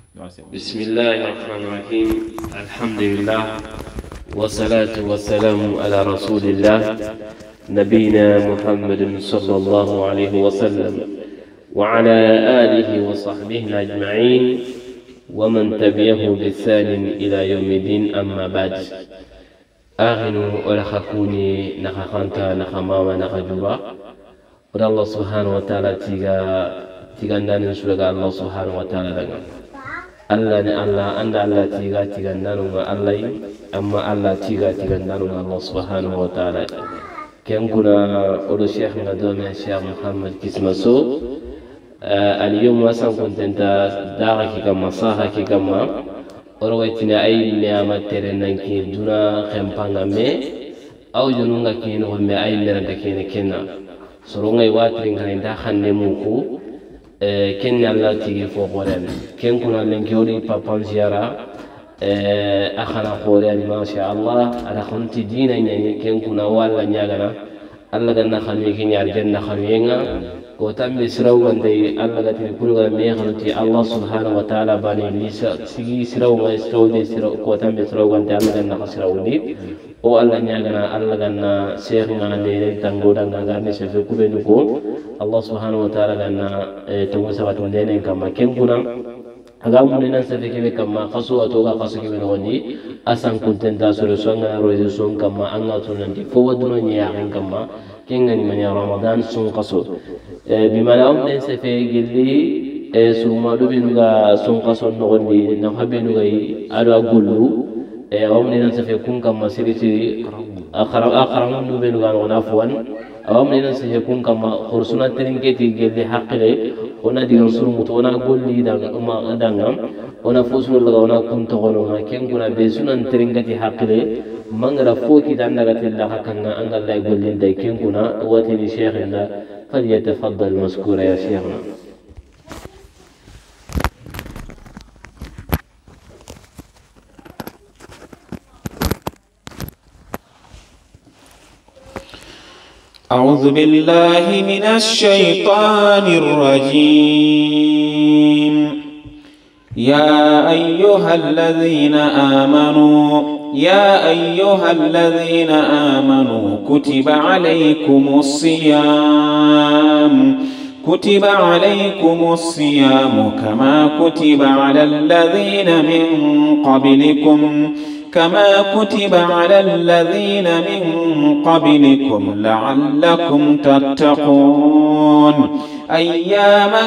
بسم الله الرحمن الرحيم. الحمد لله والصلاة والسلام على رسول الله نبينا محمد صلى الله عليه وسلم وعلى آله وصحبه أجمعين ومن تبعه بإحسان إلى يوم الدين. أما بعد، آخنوا ولا خكوني نخانتا نخماما نخجوبا ودا الله سبحانه وتعالى تيغا نانن سورة الله سبحانه وتعالى دغا Allah ne Allah anda Allah tiga nanu ma Allah yi amma Allah tiga nanu ma Allah subhanahu wa ta'ala ken kuna odo Sheikh na do men Sheikh Muhammad Kismaso al-yawm wasan kontenta daga ki kama saha ki kama oro wetina ay niama tere nanki duna khempanga me aw jununga kino me ay meranta kene kenna soronga watring hainda khanne muku ken Allah tigi fo bolen ken kuna lenkiori papa ziara akhana khore ma sha Allah ala khonti dina nyani ken kuna wala nyagana Allah ganna khami ken yar janna khamiyenga ko tambe siraw wande Allah gati kulga me khanti Allah subhanahu wa ta'ala bani lisa sigi siraw ma stawde siraw ko tambe siraw wande Allah ganna khasirawni o Allah nyagana Allah ganna sheikh ngane tangoda ngane sefe kubenu ko Allah subhanahu wa ta'ala ganna tungu sabatu ndene kama kenguna agamu nena sefe kebe kama khasu atoga khasu kebe ngoni asan kuntenta solo songa roizo son kama anga tunandi fo waduno nya kama kengani manya Ramadan son khasu bimana on sefe gilli suma do binuga son khasu ngoni na habenuga ado agullu awamnena sefe kun kama siriti akharam do binuga ngona afwan awamnena sefe kun kama khursuna tringeti gelle haqqile ona digan surumuto ona golli daga uma dangam ona fusul laga ona kun togono ma ken kuna be sunan tringeti haqqile mangara foki dandaga tilla hakanga angal lay golli day ken kuna wati ni sheikhina falyatafaddal maskura ya sheikhna. أعوذ بالله من الشيطان الرجيم. يا أيها الذين آمنوا كتب عليكم الصيام كما كتب على الذين من قبلكم لعلكم تتقون أياما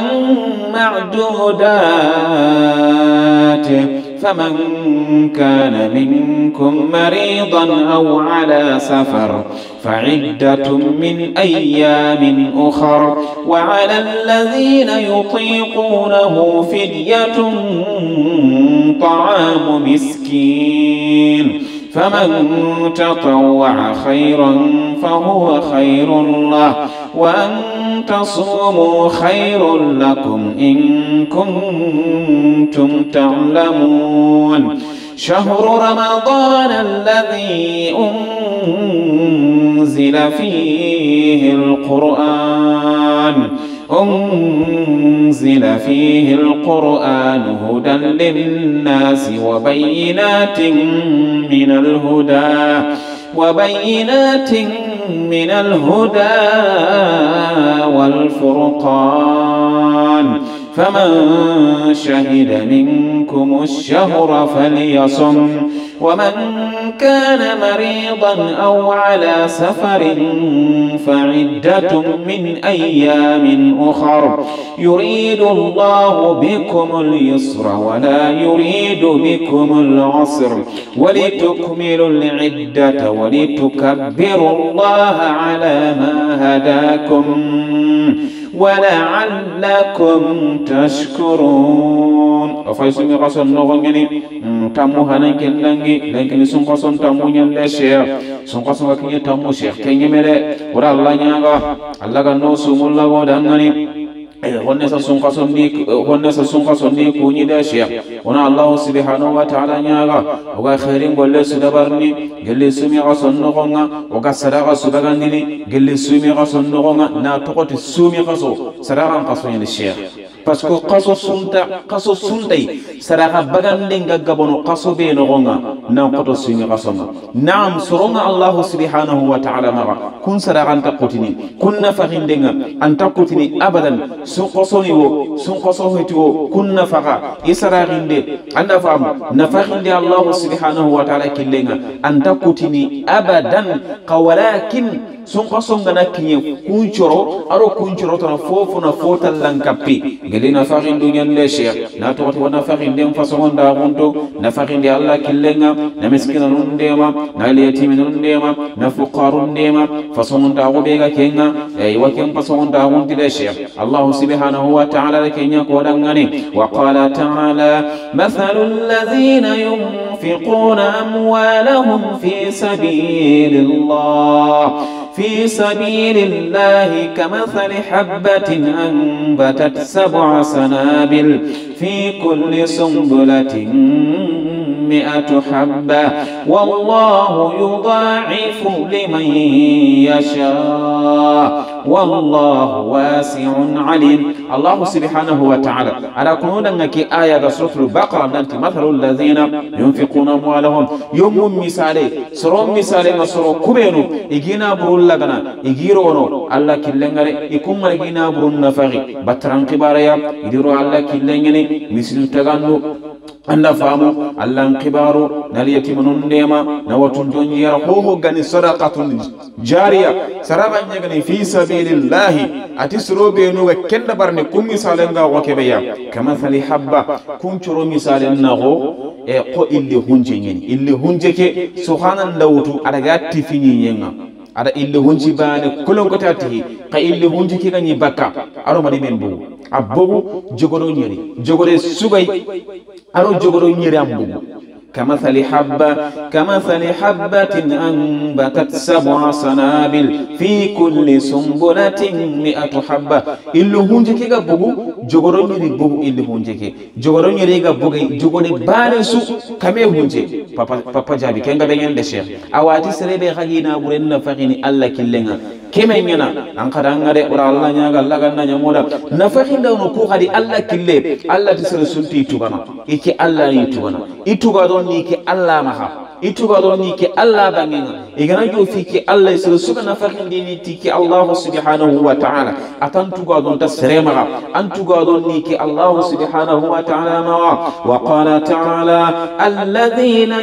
معدودات فمن كان منكم مريضا أو على سفر فعدة من أيام أخر وعلى الذين يطيقونه فدية طعام مسكين فمن تطوع خيرا فهو خير له وأن تصوموا خير لكم إن كنتم تعلمون. شهر رمضان الذي أنزل فيه القرآن هدى للناس وبينات من الهدى والفرقان فمن شهد منكم الشهر فليصم ومن كان مريضا أو على سفر فعدة من أيام أخر يريد الله بكم اليسر ولا يريد بكم العسر ولتكملوا العدة ولتكبروا الله على ما هداكم ولعلكم تشكرون. أفايسمي قصن نغني تامو هنانكن لنكن سون قصن تامو نيال شيخ سون قصن وكني تامو شيخ كني مله ورا الله نياغا الله كنو سومول لا ودانغني honne sa sun kasonni kunyi da shiya wana Allah subhanahu wa ta'ala nyaga oga khairin golle su dabarni gelle sumi kasonno gonga oga sadaka su bagandini gelle sumi kasonno gonga na tokoti sumi kaso sadaka kaso ni shiya parce que qaso suntai saraka bagande ngagabono qaso be no gonga nan qoto sunni qasoma naam soronga Allah subhanahu wa ta'ala maga kun saraka anta qotini kunna fahindenga anta qotini abadan sun qasoni wo sun qaso hetiwo kunna faga isaraginde anda fam na fahinde Allah subhanahu wa ta'ala killenga anta qotini abadan qawalakin sun qason gana kinye kunchoro aro kunchoro tana fofu na fotal lankapi gelina farin dunyan le sheikh na to wana farin dem fason da gonto na farin de Allah killenga na miskina nun dema na yatimin nun dema na fuqarun dema fason da go bega kenga wa ken fason da gonti le sheikh Allah subhanahu wa ta'ala kenya ko dangane wa qala ta'ala mathalul ladhina yunfiquna amwalahum fi sabilillah في سبيل الله كمثل حبة أنبتت 7 سنابل في كل سنبلة 100 حبة والله يضاعف لمن يشاء والله واسع عليم. الله سبحانه وتعالى على كوننا كي آية سورة البقرة ننتي مثل الذين ينفقون أموالهم يوم مثالي سرون مثالي نصرو كبيرو إجينا برول لغنا إجيرونو الله كلنغري يكون مرغينا برون نفغي بطران كباريا يديرو الله كلنغني مثل تغنو anda famu Allah kibaru naliyati munun nema na watun donjiyar ho gani sadaqatun jariya saraba nyagani fi sabilillah atisro be no ga kenda barne kum misalen ga wake beya kama thali habba kum choro misalen nago e ko illi hunje nyeni illi hunje ke subhanan dawtu adaga tifini nyenga ada illi hunji bane kulon ko tati ka illi hunji ki gani bakka aro mari men bu abbu jogoro nyeri jogore subay aro jogoro nyeri ambu كمثل حبة أنبتت 7 سنابل في كل سنبلة 100 حبة إلو هونجي كيغا بوغو جوغورو نيري بوغو إلو هونجي كي جوغورو نيري غا بوغي جوغوري بانسو كامي هونجي بابا جابي كينغا بيان دشير أواتي سريبي غاينا بورين نفاقيني الله كيلنغا كما ينا أنقر أنغري ورا الله نياغا الله غانا نيامودا نفاقين داونو كو غادي الله كيلي الله تسر سنتي توغانا إيكي الله نيتوغانا إيتوغا ni ke Allah maha ituga don ni ke Allah bangena igana jo fi ke Allah isra subhana fakhindi ni ti ke Allah subhanahu wa ta'ala atan tuga don ta serema an tuga don ni ke Allah subhanahu wa ta'ala ma wa qala ta'ala alladhina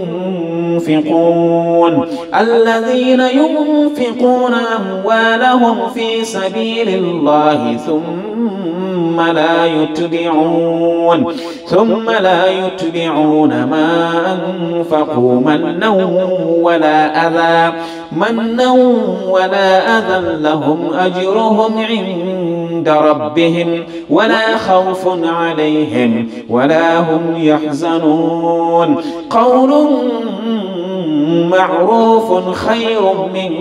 yunfiquna amwalahum fi sabilillahi thumma la yutbi'un ma أنفقوا منا ولا أذى لهم أجرهم عند ربهم ولا خوف عليهم ولا هم يحزنون قول معروف خير من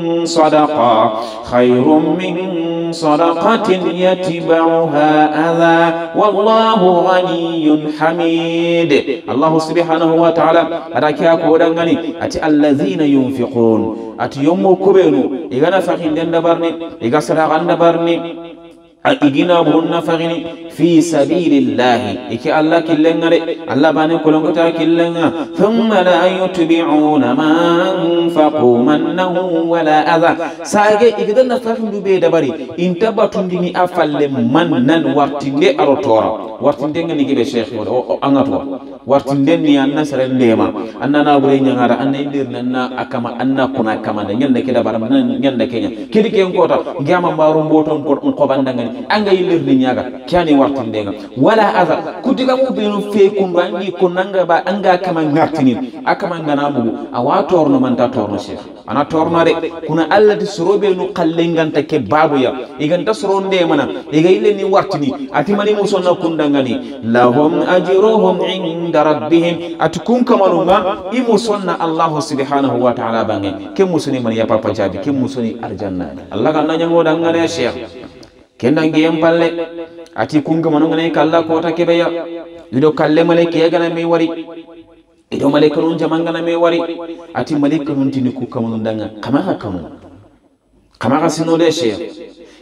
صدقة يتبعها أذى والله غني حميد. الله سبحانه وتعالى أراكي أكودانغاني أتي الذين ينفقون أتي يوم كبيرو إغانا فاقين دين دبارني إغا سراغان دبارني igina burunna fagini fi sabilillahi iki Allah killenga Allah bani kolonta killenga thumma la yutbi'una ma anfaqu mannahu wala adha sage igidana fagindu be dabari intabatundini afalle mannan wartinde arotora wartinde ngani gibe sheikh o angatwa wartinde ni anna sare ndema anna na bure nyangara anna indir nanna akama anna kuna kama nyanda kida baram nyanda kenya kidi ken kota ngama maru mboton ko bandanga anga yilirni nyaga kyani wartindenga wala adha kudiga mu benu fe kumbangi ko nanga ba anga kama ngartini akama ngana mu awatorno manta torno sheikh ana torno de kuna Allah di sorobe no kallenganta ke babu ya iganta soronde mana igayile ni wartini atimani mu sonna kundangani lahum ajruhum inda rabbihim atukun kamalunga imu sonna Allah subhanahu wa ta'ala bange ke musuni man ya papa jabi ke musuni arjanna Allah kan nyango dangane sheikh kendangi empalle ati kunga manongane kala kota kebeya ido kalle maleke yagana me wari ido maleke non jamangana me wari ati maleke non tini ku kamun danga kama sino de sheikh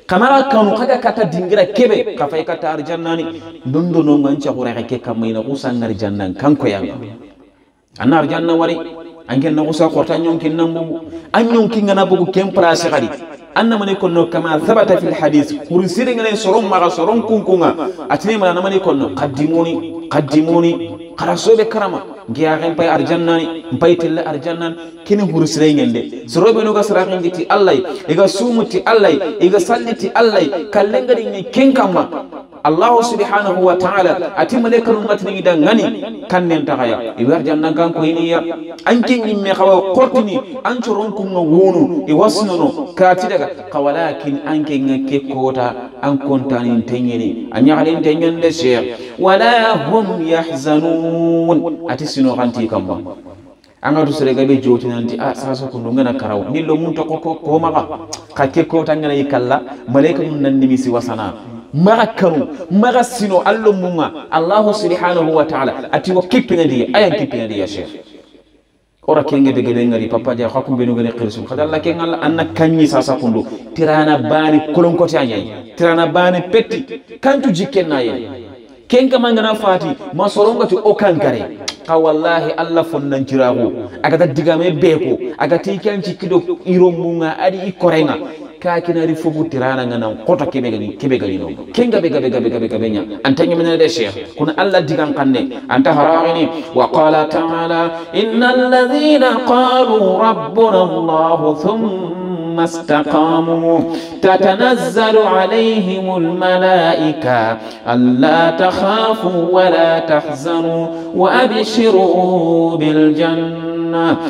kamara kanu kaga kata dingira kebe ka fay kata arjannani dondo no ngancha ko reke kamayna usangar jannan kanko yanga anna arjanna wari angen na usa ko tan yonkin nan bugu an yonkin ngana bugu kem place khadi anna mane konno kama thabata fil hadith kursire ngane soron maga soron kunkunga atini mana namane konno qaddimuni qarasobe karama ngiya gen pay arjannani pay tilla arjannan kini hursire ngende sorobe no ga sarakin giti allah iga sumuti allah iga salliti allah kallengari ni kenkama Allah subhanahu wa ta'ala ati malaika ummatni dangani kannen tagaya ibar jannan kan ko iniya ankin nimme xawa qortini an coron ko wonu e wasnono kati daga kawalakin ankin ngake kota an kontani tenyeni anyalen tenyen de sheikh wala hum yahzanun ati sino kanti kamba anga to sere gabe jotinanti sasa ko ngana karaw nillo mun to ko maka kake kota ngana ikalla malaika mun nan nimisi wasana marakanu magasino allo munga Allah subhanahu wa ta'ala ati wa kipinadi ayan kipinadi ya sheikh ora kenge de gede ngari papa ja xakum benu gene khirsu khadalla ke ngal anna kanyi sasa kundu tirana bani kolon ko tanyay tirana bani petti kantu jikenna ye kenga mangana fati masorongati o kankare ka wallahi Allah fonnan tirago aga digame beko aga tikanci kido iro munga adi ikorenga ka kinari fogu tirana ngana kota kebe gani no kenga be gabe nya antanya mena de sheikh kuna Allah digan kanne anta harawini wa qala ta'ala innal ladhina qalu rabbuna Allah thumma istaqamu tatanazzalu alayhimul malaika alla takhafu wa la tahzanu wa abshiru bil janna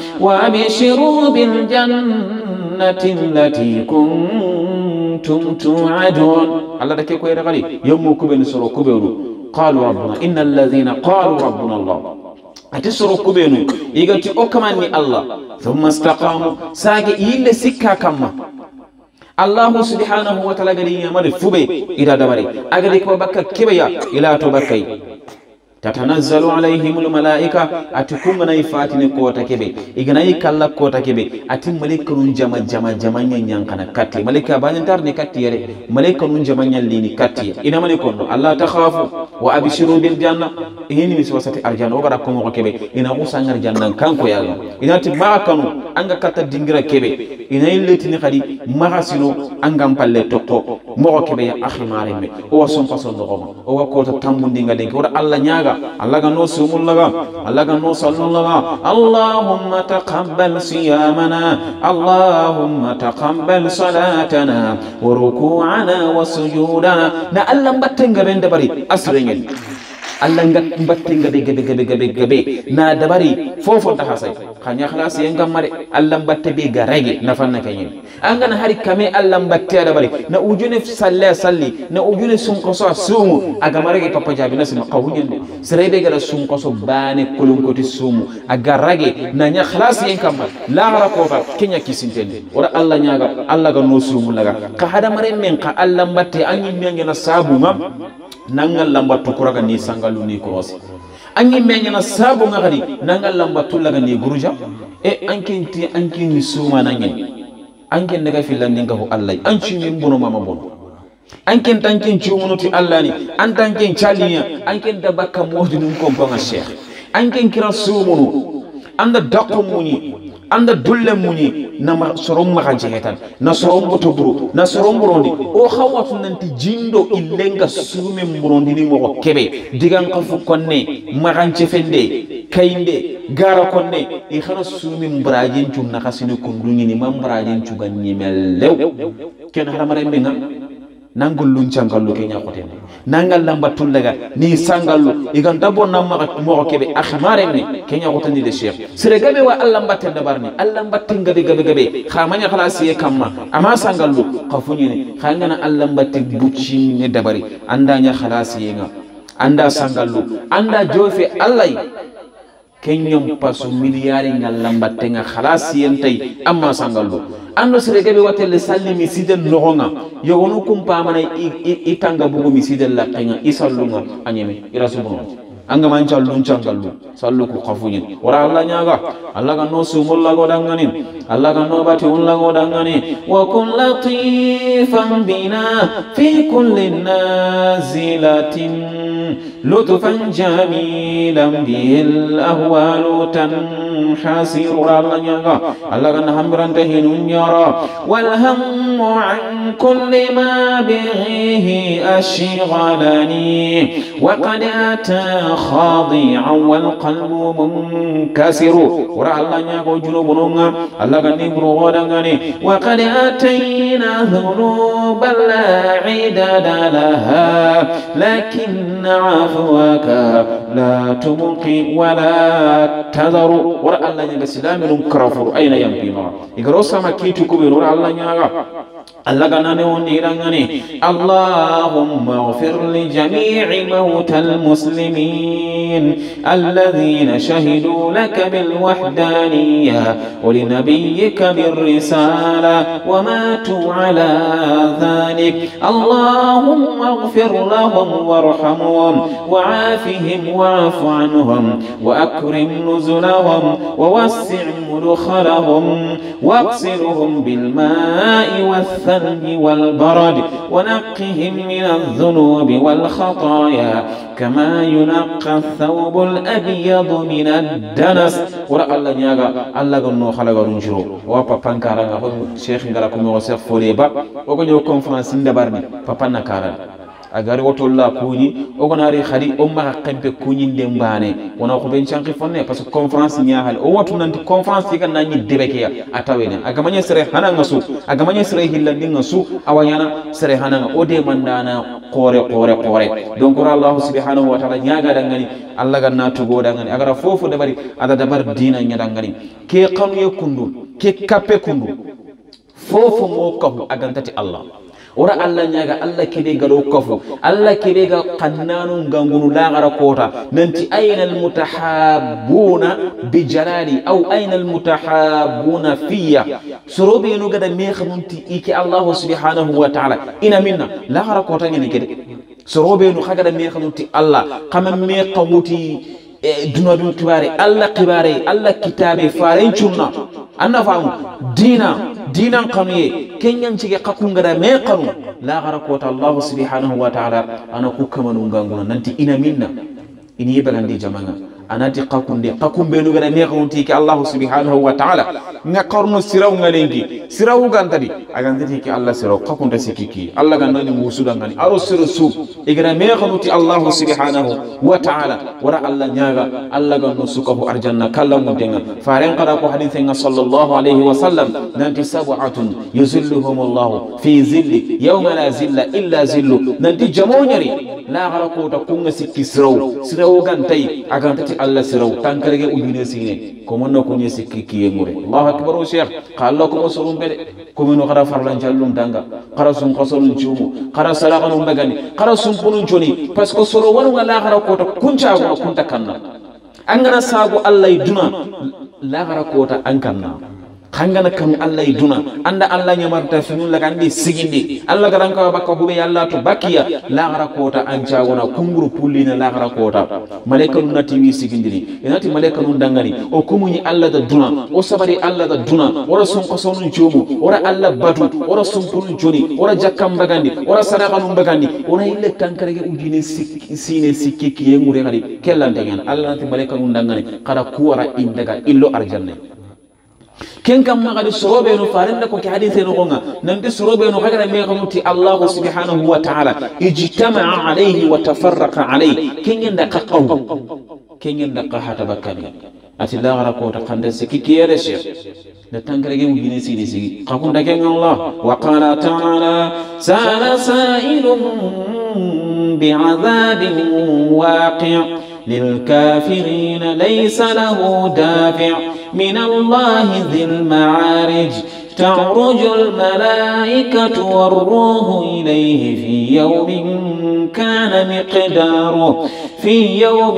التي كنتم توعدون الله دكي كوي رغالي يوم كوبن سرو كوبيرو قالوا ربنا إن الذين قالوا ربنا الله أتسرو كوبينو يغتي أكماني الله ثم استقاموا ساقي إلا سكا كما الله سبحانه وتعالى قال يا فبي إلى دبري أقول لك وبكا كبيا إلى تبكي تتنزل عليهم الملائكة أتكون نايفاتني كوتا كبي إغناي كلا كوتا كبي أتم ملائكة جما ينكنا كاتي ملائكة بانتارني كاتي يري ملائكة جما يليني كاتي إنا ملائكة الله تخافوا وأبشروا بالجنة إني مسوسة الجنة وبركم وكبي إنا وسانغر جنة كانكو يالا إنا تبا كانوا أنغا كاتا دينغرا كبي إنا يلتني خدي مغاسينو أنغا مبالي توكو مغا كبي يا أخي مارمي هو سنقصن نغم هو كوتا تامون دينغا دينغ ورا الله نياغا الله كنو سومول لغا الله كنو صلون لغا اللهم تقبل صيامنا اللهم تقبل صلاتنا وركوعنا وسجودنا نا الله مبتنغا بين دبري أسرين Allah mbattenga be na dabari fofo ta hasay khanya khalas yenga mare Allah mbatte be garage na fanna kanyen angana hari kame Allah mbatte dabari na ujune salli na ujune sunko so sumu aga marege papa jabi na sima qawunyen serebe gara sunko so bane kulun koti sumu aga rage na nya khalas yenga mare la gara ko ba kenya kisintende wala Allah nyaga Allah ga no sumu laga ka hada mare men ka Allah mbatte anyi mengena sabu ngam nangal lamba tukuraga ni sangalu ni krosi anyi menyana sabu ngari nangal lamba tulaga ni guruja e anki ni suma nangen anken daga filan ninga ho Allah anci min bono mama bono anken tanken ciumunuti Allah ni antanken chaliya anken da bakka modi num ko banga sheikh anken kira sumunu anda dakko muni anda dulle muni na sorom maka jehetan na sorom botoburu na sorom burondi o khawatu nanti jindo illenga sume burondi ni mo kebe digan kafu konne maganche fende kainde gara konne e khana sume mbrajin cum na khasini kundungi ni mambrajin cu ganni mellew ken haramare menga nangul luncangallu ke nyakote nangal lamba tullaga ni sangallu igan dabo namma mo kebe akhmare ni ke nyakote ni de sheikh sere gabe wa Allah mbatte dabarni Allah mbatte gabe khamanya khalasi e kamma ama sangallu qafunyi ni khangana Allah mbatte bucci ni dabari anda nya khalasi nga anda sangallu anda jofe Allah kenyom pasu miliyari ngalla mbatte nga khalasi entay amma sangallu ando sere gabe watelle sallimi siden nogonga yogonu kumpa mana itanga bugu mi siden la kenga isallunga anyeme irasubuno anga man challun changallu sallu ku khafunyin ora Allah nyaga Allah ga no sumul lago dangani Allah ga no bati un lago dangani wa kun latifan bina fi kulli nazilatin lutfan jamilan bil ahwal tanhasir Allah nyaga Allah ga hamran tahinun yara wal hammu an kulli ma bihi ashghalani wa qad ata khadi'an wal qalbu munkasir ora Allah nyago junubununga Allah gani burodangani wa qad atayna dhunuban la idada laha lakin afwaka la tubqi wa la tadharu ora Allah nyaga silamin karafu aina yampima igarosa makitu kubir ora Allah nyaga Allah ganane woni rangani Allahumma ighfir li jami'i mawtal muslimin alladhina shahidu laka bil wahdaniyya wa li nabiyyika bir risala wa matu ala dhalik Allahumma ighfir lahum warhamhum wa'afihim wa'fu anhum wa akrim nuzulahum wa wassi' mudkhalahum واغسلهم بالماء والثلج والبرد ونقهم من الذنوب والخطايا كما ينقى الثوب الأبيض من الدنس ورأى الله نياغا الله غنو خلق رنجرو وابا بانكارا شيخ نغراكم وغسر فوليبا وغنو كونفرانس ندبارني بابا نكارا agari wotolla kuñi ogonari khadi umma kampe kuñi ndembane wona ko ben chanki fonne parce que conférence nyaahal o watu nanti conférence tiga nani debekeya atawene agamanya sere hananga su agamanya sere hillandinga su awanyana sere hananga ode mandana qore donc Allah subhanahu wa ta'ala nyaaga dangani Allah ganna tugo dangani agara fofu dabari ada dabar dina nyadangani ke qanu yakundu ke kappe kundu fofu mo ko agantati Allah ora Allah nyaga Allah kebe garo kofu Allah kebe ga qannanu ngangunu la gara kota nanti ayna al mutahabbuna bi jalali aw ayna al mutahabbuna fiya sorobe no gada me xamunti iki Allah subhanahu wa ta'ala ina minna la gara kota ngene kede sorobe no xagada me xamunti Allah xamam me xamuti dunadu kibare Allah kitabe faare chunna anna faamu dinan qanuye kenyan cige qakungara me qanu la gharakota Allah subhanahu wa ta'ala ana kukamanu nganguna nanti ina minna ini yebagandi jamanga anati qakumbe no gara me qawunti ki Allah subhanahu wa ta'ala nga qarnu siraw ngalengi siraw gantadi agantati ki Allah siraw qakunda sikiki Allah gandani musuda ngani aro sirsu igara me qawunti Allah subhanahu wa ta'ala wara Allah nyaga Allah ganno sukahu arjanna kallam denga faren qara ko hadithen sallallahu alayhi wa sallam nanti sab'atun yuzilluhum Allah fi zilli yawma la zilla illa zillu nanti jamonyari la gharakota kunga sikki siraw gantai agantati Allah siraw tankarege ubine sine ko monno ko nyesi kiki yemure Allahu akbar o sheikh qallo ko sorum bede ko mino khara farlan jallum danga khara sun qasolun jumu khara salaqanu bagani khara sun punun joni parce que soro wonu la khara ko to kuncha ko kunta kanna angana sagu Allah duna la khara ko ta ankanna khangana kam Allah duna anda Allah nyamarta finu la kandi sigindi Allah garanka bakka hube yalla to bakiya la gara kota anca wona kunguru pullina la gara kota malaika nun nati wi sigindini enati malaika nun dangani o kumuni Allah da duna o sabari Allah da duna ora sun qasonun jomu ora Allah badu ora sun pulun joni ora jakkam bagandi ora sadaqa nun bagandi ora ille tankarege ujine sine sikki kiye ngure ngari kellante ngana Allah nati malaika nun dangani kada kuwara indaga illo arjanna ken kam ma gadi sorobe no farenda ko hadithe no gonga nande sorobe no kagara me xamuti Allah subhanahu wa ta'ala ijtama'a alayhi wa tafarraqa alayhi ken yanda qahata bakani ati la gara ko ta khande se kikiyere sheikh da tangare ge ngine sidi sigi qakunda ken Allah wa qala ta'ala sala sa'ilun bi'adhabin waqi' للكافرين ليس له دافع من الله ذي المعارج تعرج الملائكة والروح إليه في يوم كان مقداره في يوم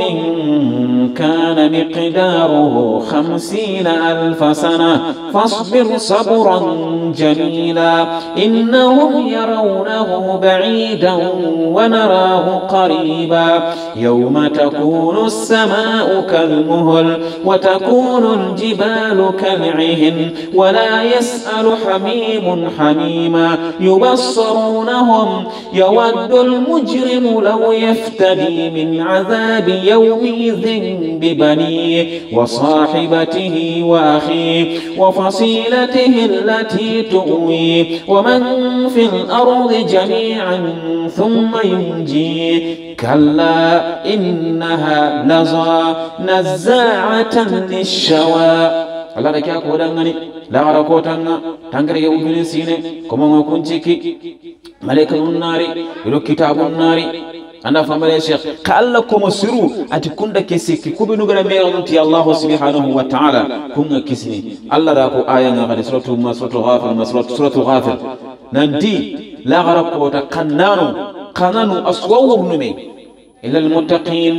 كان مقداره 50,000 سنة فاصبر صبرا جميلا إنهم يرونه بعيدا ونراه قريبا يوم تكون السماء كالمهل وتكون الجبال كالعهن ولا يسأل حميم حميما يبصرونهم يود المجرم لو يفتدي من عذاب يومئذ ببنيه وصاحبته وأخيه وفصيلته التي تؤويه ومن في الأرض جميعا ثم ينجيه كلا إنها لظى نزاعة للشوى Allah da kya ko dangane la gara ko tanga tangare ya ubini sine kuma ngo kunchiki malaikun nari ilo kitabun nari anda famale sheikh ka Allah ko masiru ati kunda kesiki kubinu gara me onti Allah subhanahu wa ta'ala kunga kisni Allah da ko aya ngari suratul ghafir suratul ghafir nanti la gara ko ta kananu aswawu nume ila al muttaqin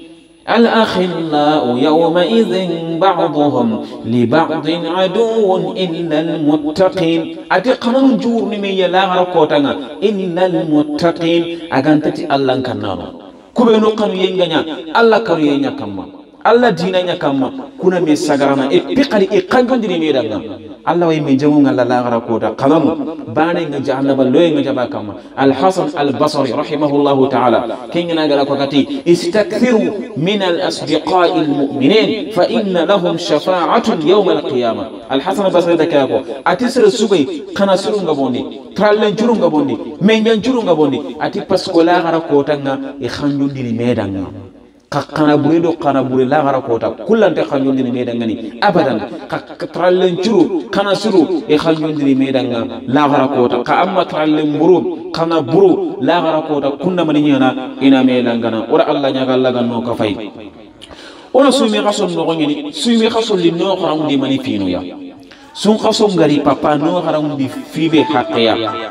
الأخلاء يومئذ بعضهم لبعض عدو إلا المتقين أتقنون جور نمي لا غرقوتنا إلا المتقين أغانتتي الله كنانو كبينو قنو ينغنيا الله كنو ينغنيا كما الله دينا كما كنا مساغرانا إبقالي إقانجون ديني ميدانا الله ويمجمون الله لا غرقوتا قنانو باني نجعلنا بلوي نجبا كما الحسن البصري رحمه الله تعالى كينا غرقوتي استكثروا من الأصدقاء المؤمنين فإن لهم شفاعة يوم القيامة الحسن البصري دكاكو أتسر السبي كنا سرون غبوني ترالن جرون غبوني منجان جرون غبوني أتي بسكولا غرقوتا إخانجون ديني ميدانا kana burido kana buri la gara kota kullante khanjondini medangani abadan trallen churu kana suru e khanjondini medanga la gara kota ka amma trallen buru kana buru la gara kota kunna maninyana ina medangana ora Allah nyaga Allah ganno ka fay ona sumi khason no ngini sumi khason li no kharam di mani fino ya sun khason gari papa no kharam di fibe haqiya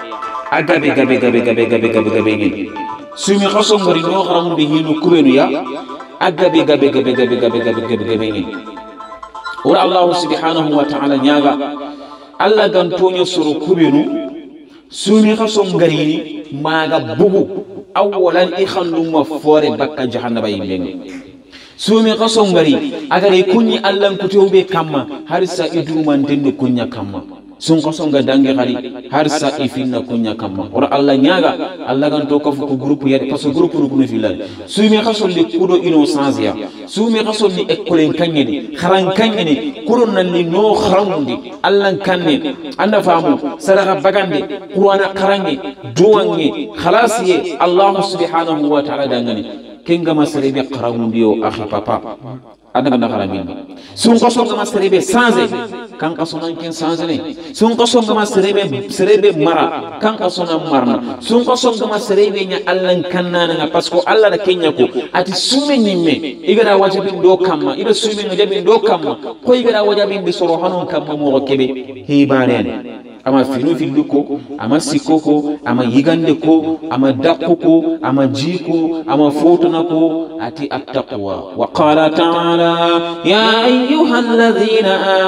agabe ngini sumi khason gari no kharam di hinu kubenu ya agabe ngini ora Allah subhanahu wa ta'ala nyaga Allah gantonyo suru kubenu sumi khason gari maga bugu awalan ikhandu mafore bakka jahannaba yimbenga sumi khason gari agare kunyi Allah kutube kamma harisa iduman dende kunya kamma sun khason ga dange gari harisa ifinna kunya kamma ora Allah nyaga Allah ganto ko fu groupe yade parce que groupe no filal sumi khason li kudo innocence ya sumi khason ni ekkolen kanyeni kharan kanyeni kuron nan ni no kharamundi Allah kanne anda famu sadaka bagande qur'ana karange duwange khalasiye Allah subhanahu wa ta'ala dangani kenga masrebe qaramundiyo akhi papa adaga na kharamin sun qason ga masrebe sanze kan qasonan ken sanze ne sun qason ga masrebe mara kan qasonan marna sun qason ga masrebe nya Allah kannana nga pasko Allah da kenya ko ati sume nyimme igara wajibin do kamma ida sume ngajabin do kamma ko igara wajabin bi soro hanon kamma mo kebe hibaren ama finu filuko ama sikoko ama yigande ko ama dakko ama jiko ama fotona ko ati attaqwa wa qala ta'ala ya ayyuhalladhina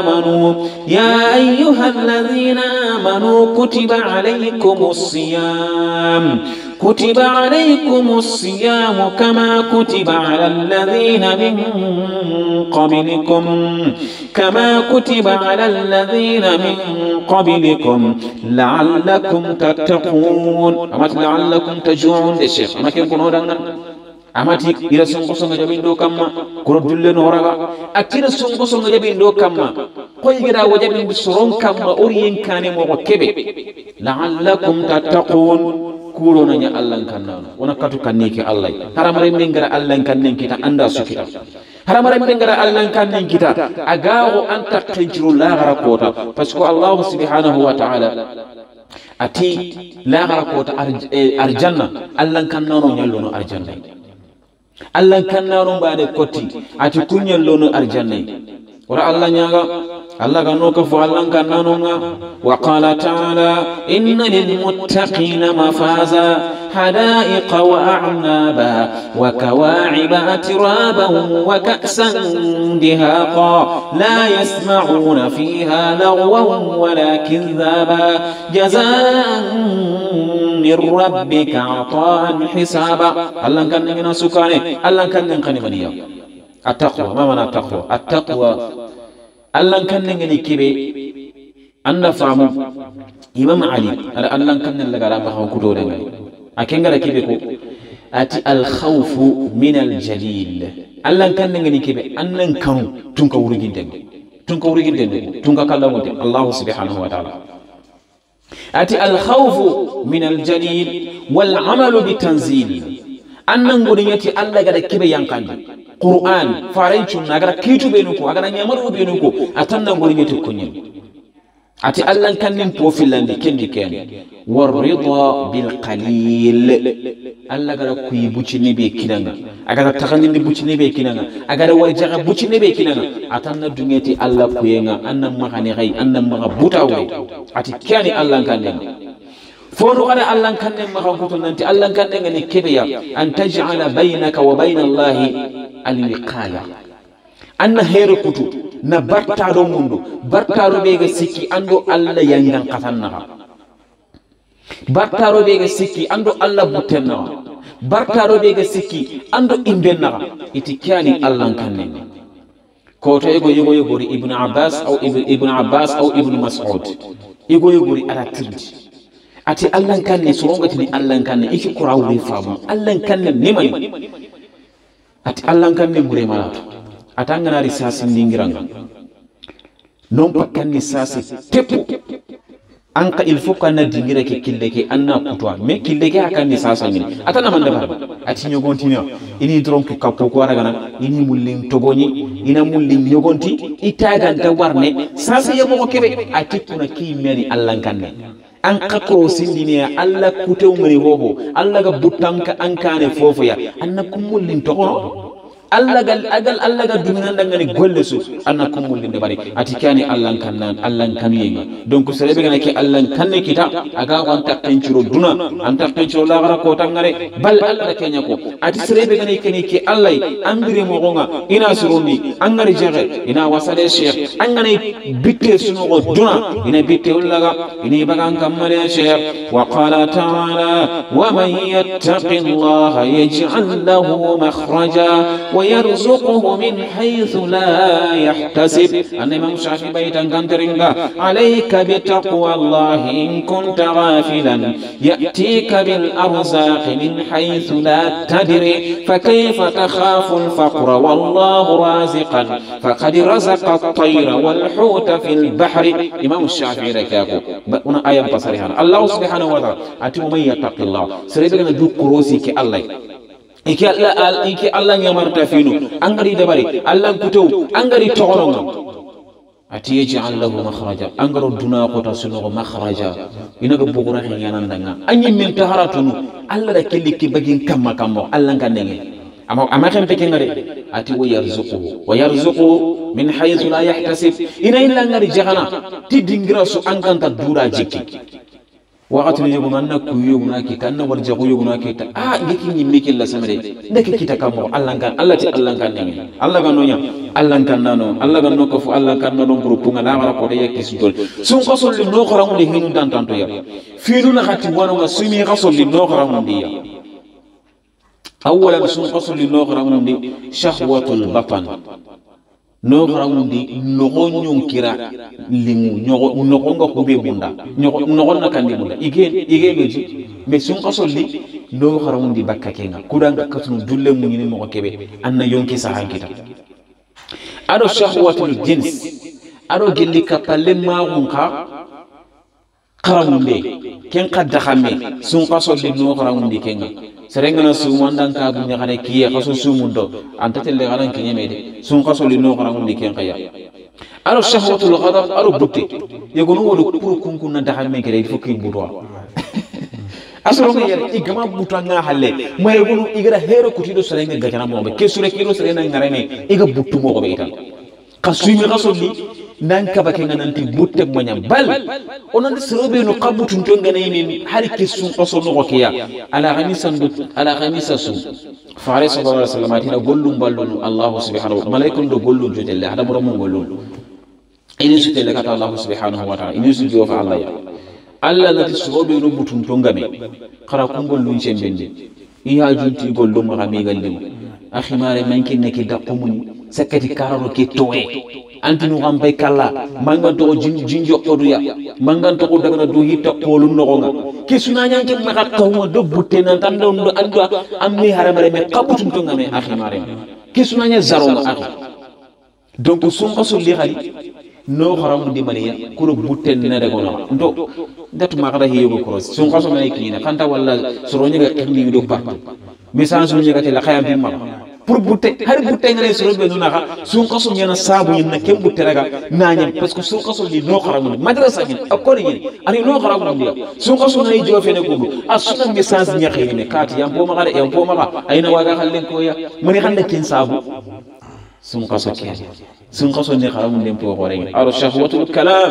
amanu kutiba alaykumus siyam kama kutiba ala alladhina min qablikum la'allakum tattaqun amat la'allakum taj'un de sheikh amaken kono dangan amati ira songo songo jabindo kamma kono dulle no raga akira songo songo jabindo kamma koy gira wajabin soron kamma oriyen kane mo kebe la'allakum tattaqun kulo nanya Allah kannano wona katu kanniki Allah haramare mengara Allah kannen kita anda sukita haramare mengara Allah kannen kita agago anta qinjiru la garakota parce que Allah subhanahu wa ta'ala ati la garakota arjanna Allah kannano nyallono arjanna Allah kannano baade kotti ati kunyallono arjanna ورا الله نياغا الله غنوك فالله كنانونا وقال تعالى إن للمتقين مفازا حدائق وأعنابا وكواعب أترابا وكأسا دهاقا لا يسمعون فيها لغوا ولا كذابا جزاء من ربك عطاء حسابا الله كان من سكانه الله كان من بنيا التقوى ما معنى التقوى التقوى الله كان من كبي أن فهموا إمام علي الله كان لغا ما هو كدور أكين غير كبيكو أتي الخوف من الجليل الله كان من كبي أن كانوا تنكا ورجين تنكا كلامه الله سبحانه وتعالى أتي الخوف من الجليل والعمل بتنزيل أن نقول يتي الله غير كبي ينكان قرآن فاريتشون أغرا كيتو بينوكو أغرا نيامرو بينوكو أتنا نقول يتي كونين أتي الله كان نمبوفيلان دي كندي كان والرضا بالقليل الله غير كوي بوتشني بي كينانا أغرا تغني بوتشني بي كينانا أغرا ورجع بوتشني بي كينانا أتنا دنيتي الله كوينا أن مغاني غي أن مغبوطاوي أتي كاني الله كان فورو غدا الله كان مغبوطو نانتي الله كان نغني كبيا أن تجعل بينك وبين الله الوقاية أن هير كتو نبرتارو مندو برتارو بيغا سيكي أندو الله ينغان قطنها برتارو بيغا سيكي أندو الله بوتنها برتارو بيغا سيكي أندو إمبنها إتكاني الله كنن كوتو يغو يغوري ابن عباس أو ابن مسعود يغو يغوري على ترد أتي الله كنن سرونغتني الله كنن إيكي قراولي فامو الله كنن نماني أتي الله كنن مريماناتو atangana risasi ndingiranga non pakani sasi tepu anka il faut kana dingira ke killeke anna kutwa me killeke akani sasa ngini atana mandaba ati nyogontina ini dronke kappo ko waragana ini mullin togoni ina mullin nyogonti itaga nda warne sasa yebo ko kebe ati tuna ki meri allan kanne an kakro sindine alla kutew ngani hoho alla ga butanka ankane fofo ya anna kumullin togono Allah gal duminan dangane gollesu anna kumulli de bari atikani Allah kan yega donc serebe gana ke Allah kan ne kita aga wan takkenciro duna an takkenciro la gara ko tangare bal Allah kenya ko ati serebe gana ke Allah ambire mo gonga ina surundi angari jere ina wasale sheikh angane bitte suno go duna ina bitte ullaga ina bagan kamale sheikh wa qala ta'ala wa man yattaqillaha yaj'al lahu makhraja ويرزقه من حيث لا يحتسب أن الإمام الشافعي بيتا كنترنغا عليك بتقوى الله إن كنت غافلا يأتيك بالأرزاق من حيث لا تدري فكيف تخاف الفقر والله رازقا فقد رزق الطير والحوت في البحر إمام الشافعي ركاكو هنا آية بصريحة الله سبحانه وتعالى أتي من يتق الله سريبنا دو كروسي كالله iki Allah nyamarta finu angari dabari Allah kuto angari togonga ati yaj'al lahu makhraja angaro duna ko tasuno makhraja inaga bugura yanandanga anyi min taharatunu Allah da kiliki bagin kamma Allah ngandenge ama kan peke ngare ati wa yarzuqu min haythu la yahtasib ina illa ngari jahana tidingira su anganta dura jikki wakati ni yugo manna kuyo guna kita anna warja kuyo guna kita ngiki nyimmi killa samere ndeke kita kamo Allah kan nenge Allah kan nonya Allah kan nano Allah kan noko fu Allah kan nano grupunga na mara ko de yakisudol sun ko solli no xaramu de hinu dan tanto ya fiinu na khati wono nga sumi xasolli no xaramu ndiya awwalan sun ko solli no xaramu ndi shahwatul batan no xaramundi nogo ñonkira limu nogo nga kube bunda nogo na kandi bunda ige meji mais sun qasolli no xaramundi bakka kenga kudanga katunu dulle mu ni mo kebe anna yonki sahankita ado shahwatul jins ado gelli kapalle maunka xaramunde ken qadda xame sun qasolli no xaramundi kenga serengana sumandan ka bunya khane kiye khaso sumundo anta telle garan kinyemede sun khaso li no garan ndi ken khaya aro shahwatul ghadab aro butte yegonu wodo pour kunkun na dahal me kere fukki budwa asoro ngel igama butanga halle ma yegonu igara hero kutido serenga gajana mo ke sure kiro serena ngarene iga buttu mo be itan qasumi qasolli nan kaba ke nanti butte monya bal onon serobe no qabutun to ngane ni hari kisun qaso no kiya ala khamisa su faare sallallahu alaihi wasallam atina gollum ballunu Allah subhanahu wa malaikun do gollu jodelle hada mo gollu ini su tele kata Allah subhanahu wa ta'ala ini su jofa Allah ya Allah na serobe no butun to ngame khara kun gollu chembende iya junti gollu ma mi gallim akhi mare mankin ne ki daqumuni sakati kararo ke towe antinu gambay kala mangan to jinjo oduya mangan to daga do hitta polu nogonga ke sunanya ke maka tawma do butte nan tan do ando ammi haramare me qabutum to ngame akhi mare ke sunanya zaro akhi donc sun qasul li khali no haram di maniya ko butte ne de gono ndo datu makara hiyo ko sun qasul me kina kanta walla soronya ga indi do partu message ñu ngati la khayam bi ma pour butte har butte ngale soro be no naka sun qasul ñena sabu ñen kem butte raga nañam parce que sun qasul li no xaramu madrasa ñen akori ñen ari no xaramu ndi sun qasul nay jofe ne ko asuna message ñaxé ne kat yam bo ma xale yam bo ma ayna waga xalen ko ya mani xande ken sabu sun qasul ke sun qasul ni xaramu dem po xore aro shahwatul kalam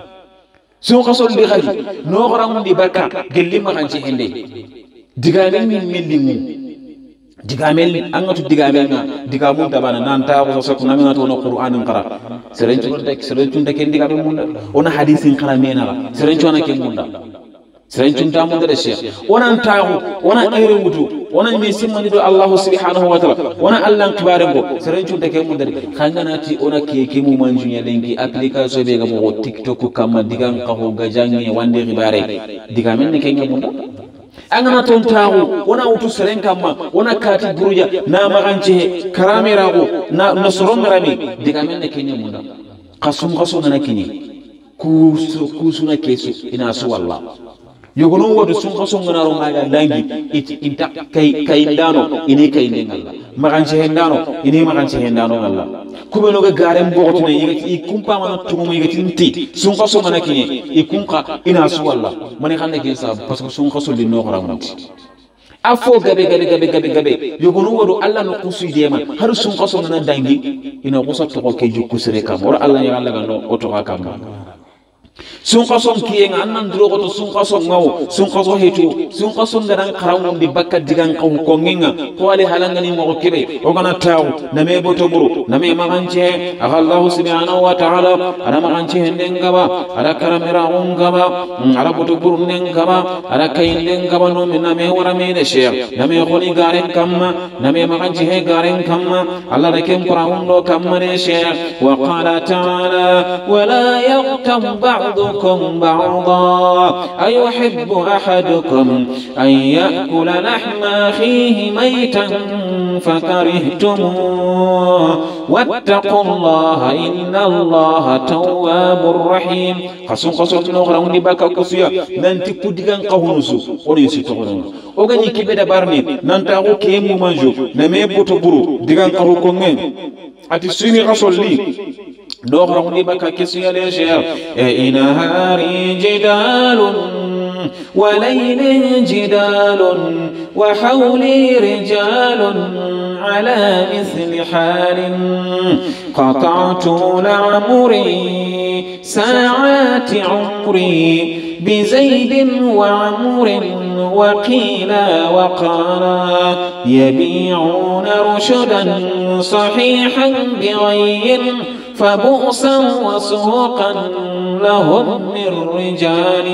sun qasul li xali no xaramu ndi bakka gelli ma xan ci hende digamen min millimu digamel angatu digamel na digamun tabana nan ta ko so kuna mina to no qur'anin qara serenchun tek digamel mun ona hadisin qara mena serenchun na ken munda serenchun ta mun da sheikh ona tawo ona ayre wutu ona mi simani do Allah subhanahu wa ta'ala ona Allah kibare go serenchun tek mun da khanganati ona ke mu manjunya lengi application be ga mo TikTok kam digan qaho gajangi wande ribare digamel ne ken munda angana ton tawo wana utu seren kamma wana kati buruja na maganche karamera go na sorongarami diga menne kenya munda qasum na kinyi kusuna kesu ina su wallah yogono wodo sun qasum na ro maga dangi inta kay ndano ini kay ndengalla maganche hendano ini maganche hendano Allah kubeno ga garem bogoto ne yigati kumpa mana tumu yigati nti sun qasum na kinyi ikunqa ina su wallah mani xande ke sa parce que sun qasul li no xaramunti afo gabe yogono wodo Allah no kusu dema har sun qasum na dangi ina qusat ko ke jukku sere kam wala Allah ya Allah ga no oto ka kam sun qasom kiye nga annan drogo to sun qasom ngawo sun qaso hetu sun qasom garan qarawum di bakka digan qaw ko nginga ko ali halangani mo kebe o gana taw na me boto buru na me magance Allah subhanahu wa ta'ala ana magance ndengaba ara karamera ngaba ara boto buru ndengaba ara kay ndengaba no me na me wara me de sheikh na me kholi garen kamma na me magance he garen kamma Allah da kem qarawum do kamma de sheikh wa qala ta'ala wala yaqtam بعضكم بعضا أيحب أحدكم أن يأكل لحم أخيه ميتا فكرهتموه واتقوا الله إن الله تواب رحيم قصو نغرا ونباكا كسيا ننتي كودغان قهونسو ونيسي تغرون وغني كبدا بارني ننتاغو كيمو مانجو نمي بوتو برو دغان قهو كونغين أتي سيني رسول لي دوغرا ونباكا كسيا ليشير نهاري جدال وليل جدال وحولي رجال على مثل حال قطعت لعمري ساعات عمري بزيد وعمر وقيل وقال يبيعون رشدا صحيحا بغير فبؤسا وسوقا لهم من رجال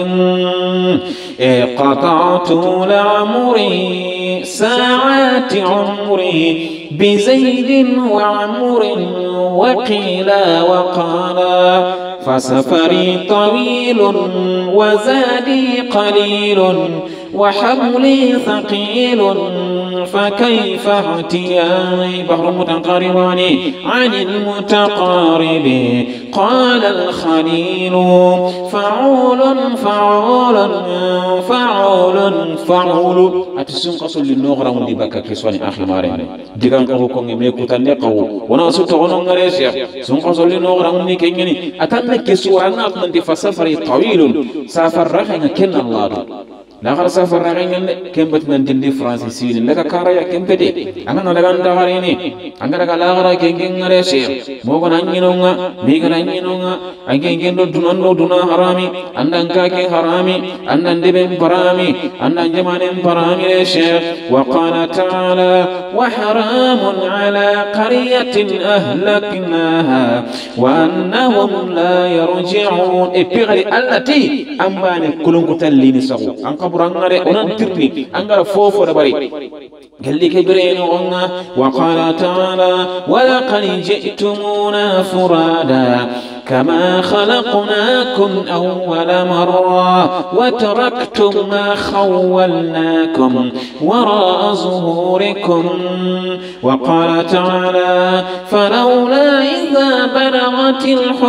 قطعت لعمري ساعات عمري بزيد وعمر وقيل وقال فسفري طويل وزادي قليل وحملي ثقيل فكيف اعتياي بحر متقاربان عن المتقارب قال الخليل فعول فعول فعول فعول أتسون قصر للنغرة ولبكا كسواني أخي مارين ديغان قهو كونغي ميكو تنقو وانا ستغنو نغريسيا سون قصر للنغرة ولبكا أتنى كسوانا أتنى فسفري طويل سافر رخينا كن الله la gar safar ngene kembet nan dindi France sini daga karaya kembete angana daga ndagarene angara daga la gar kengen ngare sheikh mo gona nyinonga mi gana nyinonga angen gendo dunando duna harami andan kake harami andan deben parami andan jamanen parami sheikh wa qala ta'ala wa haramun ala qaryatin ahlaknaha wa annahum la yarji'un e pigari allati ambane kulunku tallini sago an kaburangare onan tirni angara fofo da bari galli ke bireno onna wa qala ta'ala wa laqad ji'tumuna furada كما خلقناكم أول مرة وتركتم ما خولناكم وراء ظهوركم وقال تعالى فلولا إذا بلغت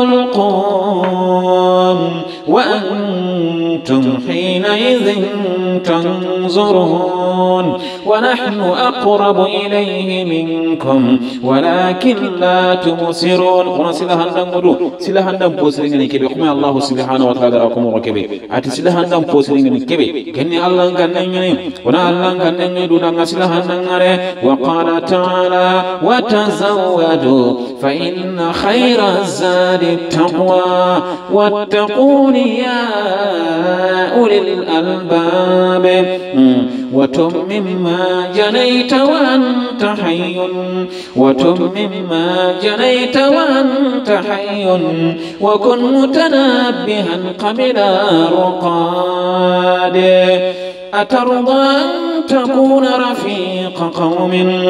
الحلقوم وأنتم حينئذ تنظرون ونحن أقرب إليه منكم ولكن لا تبصرون silahandam posringani kebe kuma Allah subhanahu wa ta'ala rakum kebe ati silahandam posringani kebe kenni Allah ganani wana Allah ganani duna silahandam ngare wa qala ta'ala wa tazawwadu fa inna khayra zadi taqwa wattaquni ya ulil albab وتم مما جنيت وأنت حي وتم مما جنيت وأنت حي وكن متنبها قبل رقاد أترضى أن تكون رفيق قوم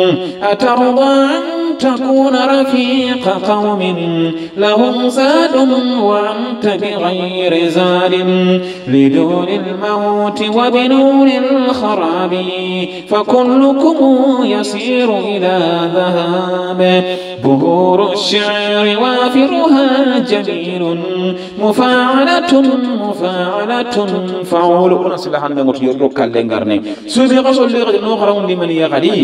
لهم زاد وأنت بغير زاد لدون الموت وبنور الخراب فكلكم يسير إلى ذهاب بهور الشعر وافرها جميل مفاعلة فعول ونسل حنا متيرك اللينغرني سوبي قصول لغد نوخرون لمن يغلي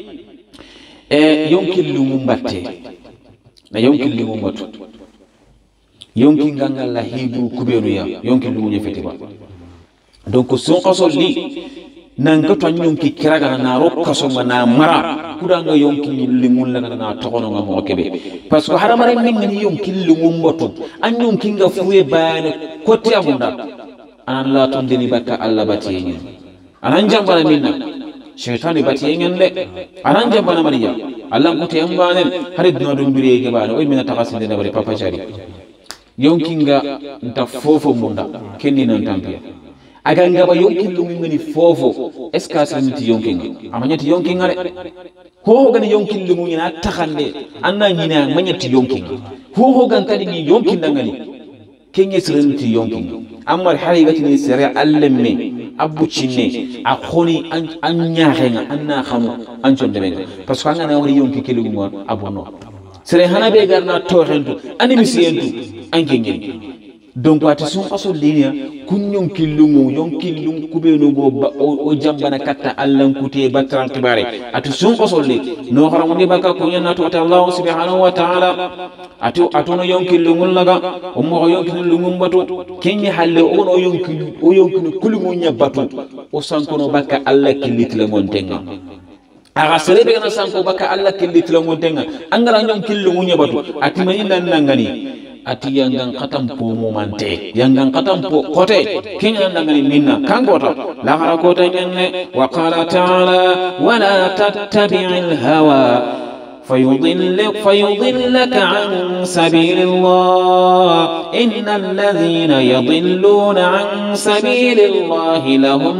يمكن لمبتة لا يمكن لمبتة يمكن غانغال لا هيبو كوبينويا يمكن لمو يفتيبا دونك سون قصول لي nanga to nyonki kiraga na rokka so na mara kudanga yonki limul la na tokono nga mo kebe parce que haramare min ni yonki limum moto an yonki nga fuwe bayane ko tiabunda an la to deni bakka alla batiyen anan jambala minna shaytan batiyen le anan jambala mariya alla ko te ambanen harid no dum bire ge bana o mina takasinde na bare papa jari yonki nga nta fofo munda kenni nan tampia aga ngaba yonkin lungu ngani fofo eskas limiti yonkin amanyati yonkin ngare ho gani yonkin lungu ina takhande anna nyina manyati yonkin ho gan kadi ni yonkin dangani kenye sirenti yonkin amma harigati ni sere allemme abu cinne akhoni an nyaaxenga anna xamu an chonde men parce que ngana wori yonki kelu mo abono sere hanabe garna toxentu animi sientu ankengen donc wati sun aso linia kunyon kilungu yon kilung kubeno go o jambana katta allan kuti batran tibare atu sun aso li no haramundi baka kunya natu ta Allah subhanahu wa ta'ala atu no yon kilungu laga o mo yon kilungu batu kenni halle o no yon kulungu nyabatu o sankono baka Allah kilitla montenga aga serebe kana sanko baka Allah kilitla montenga angara yon kilungu nyabatu atimani nan nangani ati yangan katam po momante yangan katam po kote kinya ndangani minna kangota la hara kota nyanne wa qala ta'ala wala tattabi'il hawa فيضلك عن سبيل الله إن الذين يضلون عن سبيل الله لهم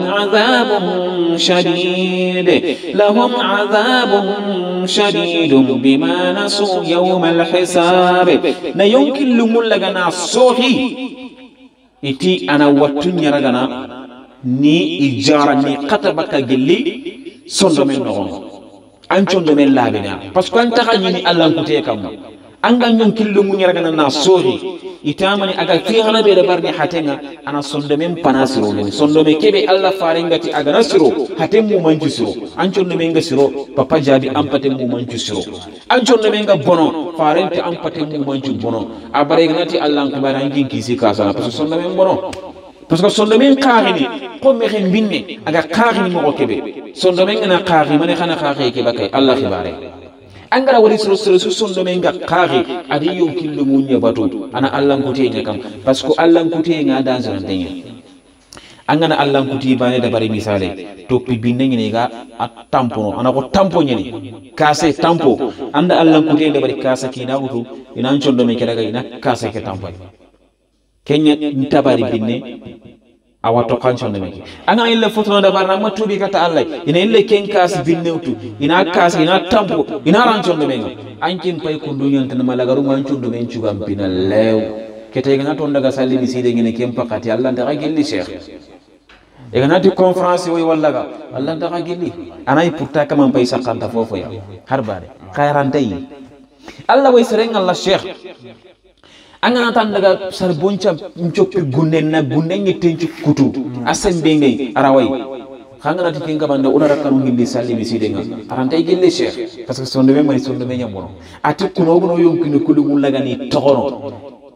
عذاب شديد بما نسوا يوم الحساب لا يمكن لملغنا صوحي إتي أنا واتني رغنا ني إجارة ني قطبك جلي صندوق من نغم anchon do men labina parce que anta khani Allah kute kam anga nyon killu mun yaraga na sori itamani aga fi hana be da barni hatenga ana sonde men panasiro men sondo me kebe Allah farengati aga nasiro hatem mu manju siro anchon do men ga siro papa jabi ampate mu manju siro anchon do men ga bono farente ampate mu manju bono abare gnati Allah ko barangi kisi kasana parce que sondo men bono parce que sondo men qarini ko me khen binne aga qarini mo kebe sondo men na qari mane khana qari ke bakay Allah khibare angara wari suru sondo men ga qari adi yo killu munya batu ana Allah kuti nya kam parce que Allah kuti nga dan zan tanya angana Allah kuti bane da bari misale to pi binne ne ga tampo ana ko tampo nyeni kase tampo anda Allah kuti da bari kasa kina wutu ina sondo men keda ga ina kasa ke tampo kenya ntabari binne awato kancho ne anga illa foto da barna matubi kata Allah ina illa ken kas binnewtu ina kas ina tampo ina rancho ne menga ankin pay ko dunyan tan malagaru mancho do men cugam binal lew kete gana ton daga salli mi side ngene kem pakati Allah ndaga gelli cheikh e gana di conférence way wallaga Allah ndaga gelli anay pourta kam pay sakanta fofo ya harbare khairantay Allah way sereng Allah cheikh angana tan daga sar boncha mchoppi gunden na gunden nyetenci kutu asembe ngay araway khangana tikin kabanda unara kanu hindi salli mi sidenga arantay gelle cheikh parce que sonde me mari sonde me nyamono ati kuno gono yonkino kulu mulaga ni togono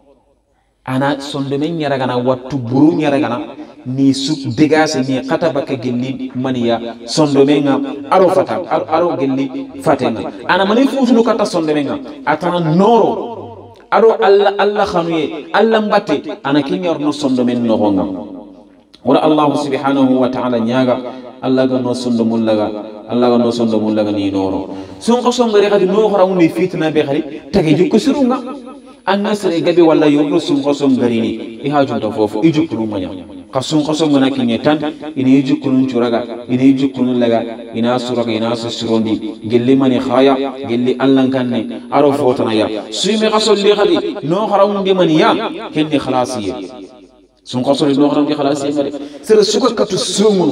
ana sonde me nyaraga na wattu buru nyaraga na ni su degase ni khata baka gelli maniya sonde me nga aro fata aro gelli fatenga ana mani fusulu kata sonde me nga atana noro aro Allah khanuye Allah mbatte ana kinyor no sondo men no gonga wala Allah subhanahu wa ta'ala nyaga Allah ga no sondo mullaga Allah ga no sondo mullaga ni noro son ko songare khadi no khara mun fitna be khari tage jukko surunga an nasre gabe wala yodo son ko songare ni i haju to fofu i jukku manya kasun ko songana kinyetan ini jukku churaga ini jukku laga ina suraga ina surondi gelli mani khaya gelli Allah kanne aro fotana ya suime qasolli khadi no kharaw ndi mani ya kenni khalasiye sun qasolli no kharaw ndi khalasiye ngare sere suka katu sumunu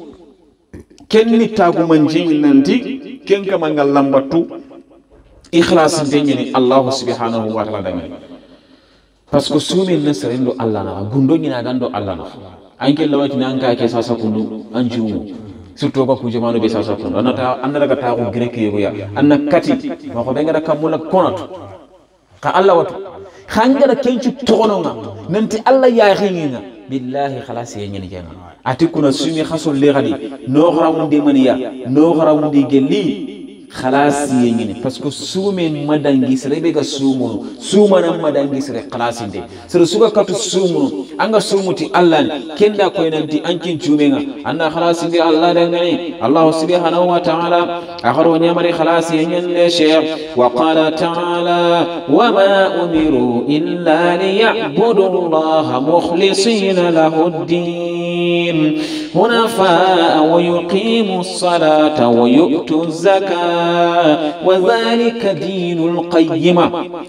kenni tagu manjin nanti ken kama ngal lambatu ikhlas ndeni Allah subhanahu wa ta'ala dangani parce que sume nasrendo Allah na gundo nyina gando Allah na anke lawati nanka ke sasa kundu anjumu surtout ba ku jamano be sasa kundu anata andara ta ko greke yoya anna kati ma ko benga kamula konatu ka Allah watu khangara kencu togononga nanti Allah ya xinga billahi khalas yenyani jenga atikuna sumi khasul li gadi no xaramundi maniya no xaramundi gelli khalas yenyini parce que sume madangi serebe ga sumunu sumana madangi sere khalas inde sere suga katu sumunu anga sumuti Allah kenda ko nanti ankin chumenga anna khalas inde Allah dangani Allah subhanahu wa ta'ala akharo nyamari khalas yenyen sheikh wa qala ta'ala wa ma umiru illa liya'budu Allah mukhlisina lahu ad-din hunafa wa yuqimu as-salata wa yu'tu az-zakata وذلك دين القيمة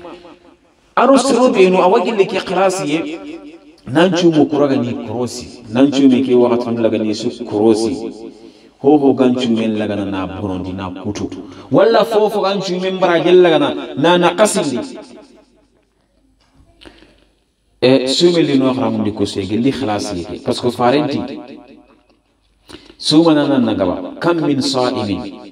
أرسل بينو أوجل لك قراسية نانشو مكرغني كروسي نانشو مكي وقت لغني سو كروسي هو غانشو من لغنا نابرون دي نابوتو ولا فوفو غانشو من براجل لغنا ناقصي سومي لي نوخ رامون دي كوسي لي خلاصي باسكو فارنتي سومنا نغبا كم من صائم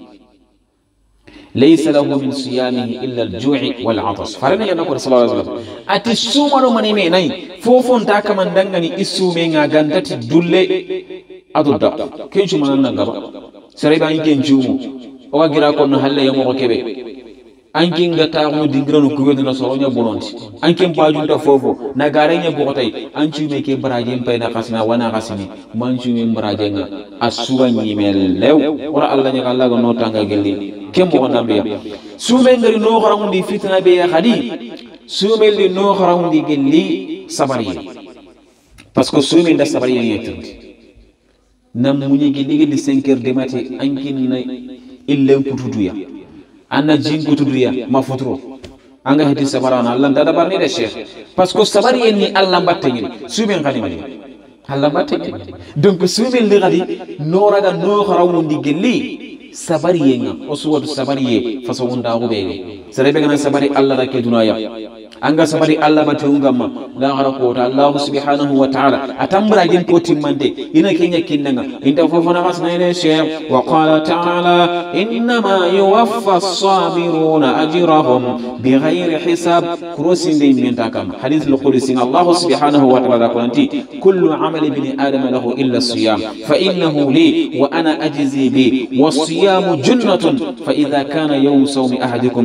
ليس له من صيامه إلا الجوع والعطش فرنا ينقول صلى الله عليه وسلم أتسومر من يميني فوفون تاك من دنغني إسومينا غندت دولي أدودا كينشو من النغبا سريبا ينكينشومو وغيرا كون هلا يمو كبه ankin ga ta mu dingrano ko wedna so nya bononti ankin paju ta fofo na garenya bokotay anci me ke baraje pay na khasna wana khasini manci me baraje nga asuwa ni mel lew wala Allah nya Allah go no tanga gelli kembo na biya sume ngari no kharamundi fitna be ya khadi sume li no kharamundi gelli sabari parce que sume nda sabari yetundi nam munyi gelli 5h du matin ankin na illen kutuduya anna jingu tudriya ma futro anga hedi sabarana Allah dada barni de cheikh parce que sabari ni Allah batte ni sumen khani mali Allah batte ni donc sumen li gadi no raga no kharawu ndi gelli sabariyenga o suwatu sabariye fasawunda ko bege serebe gana sabari Allah da ke dunaya anga sabari Allah batungama la gara ko ta Allah subhanahu wa ta'ala atambra gin ko timmande ina kenya kinnanga inda fofona masna ene sheikh wa qala ta'ala innama yuwaffa as-sabiruna ajrahum bighayri hisab kurosin de menta kam hadith al-qudsi Allah subhanahu wa ta'ala kunti kullu amali ibn adam lahu illa as-siyam fa innahu li wa ana ajzi bi was-siyam junnatun fa idha kana yawm sawmi ahadikum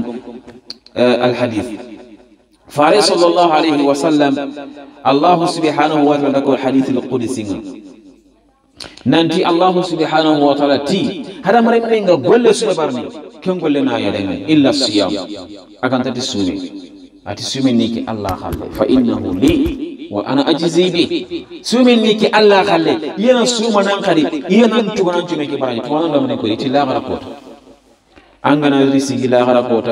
الحديث فعليه صلى الله عليه وسلم الله سبحانه وتعالى يقول حديث القدسي ننتي الله سبحانه وتعالى تي هذا مريم نينغا غول سبارني كن غول نا يدين الا الصيام اكن تتي سومي اتي سومي نيكي الله خلي فانه لي وانا اجزي به سومي نيكي الله خلي ينا سوما نان خري ينا نتو نان تشمي كي براي تو نان من كو يتي لا غرا كوت انغنا ريسي لا غرا كوت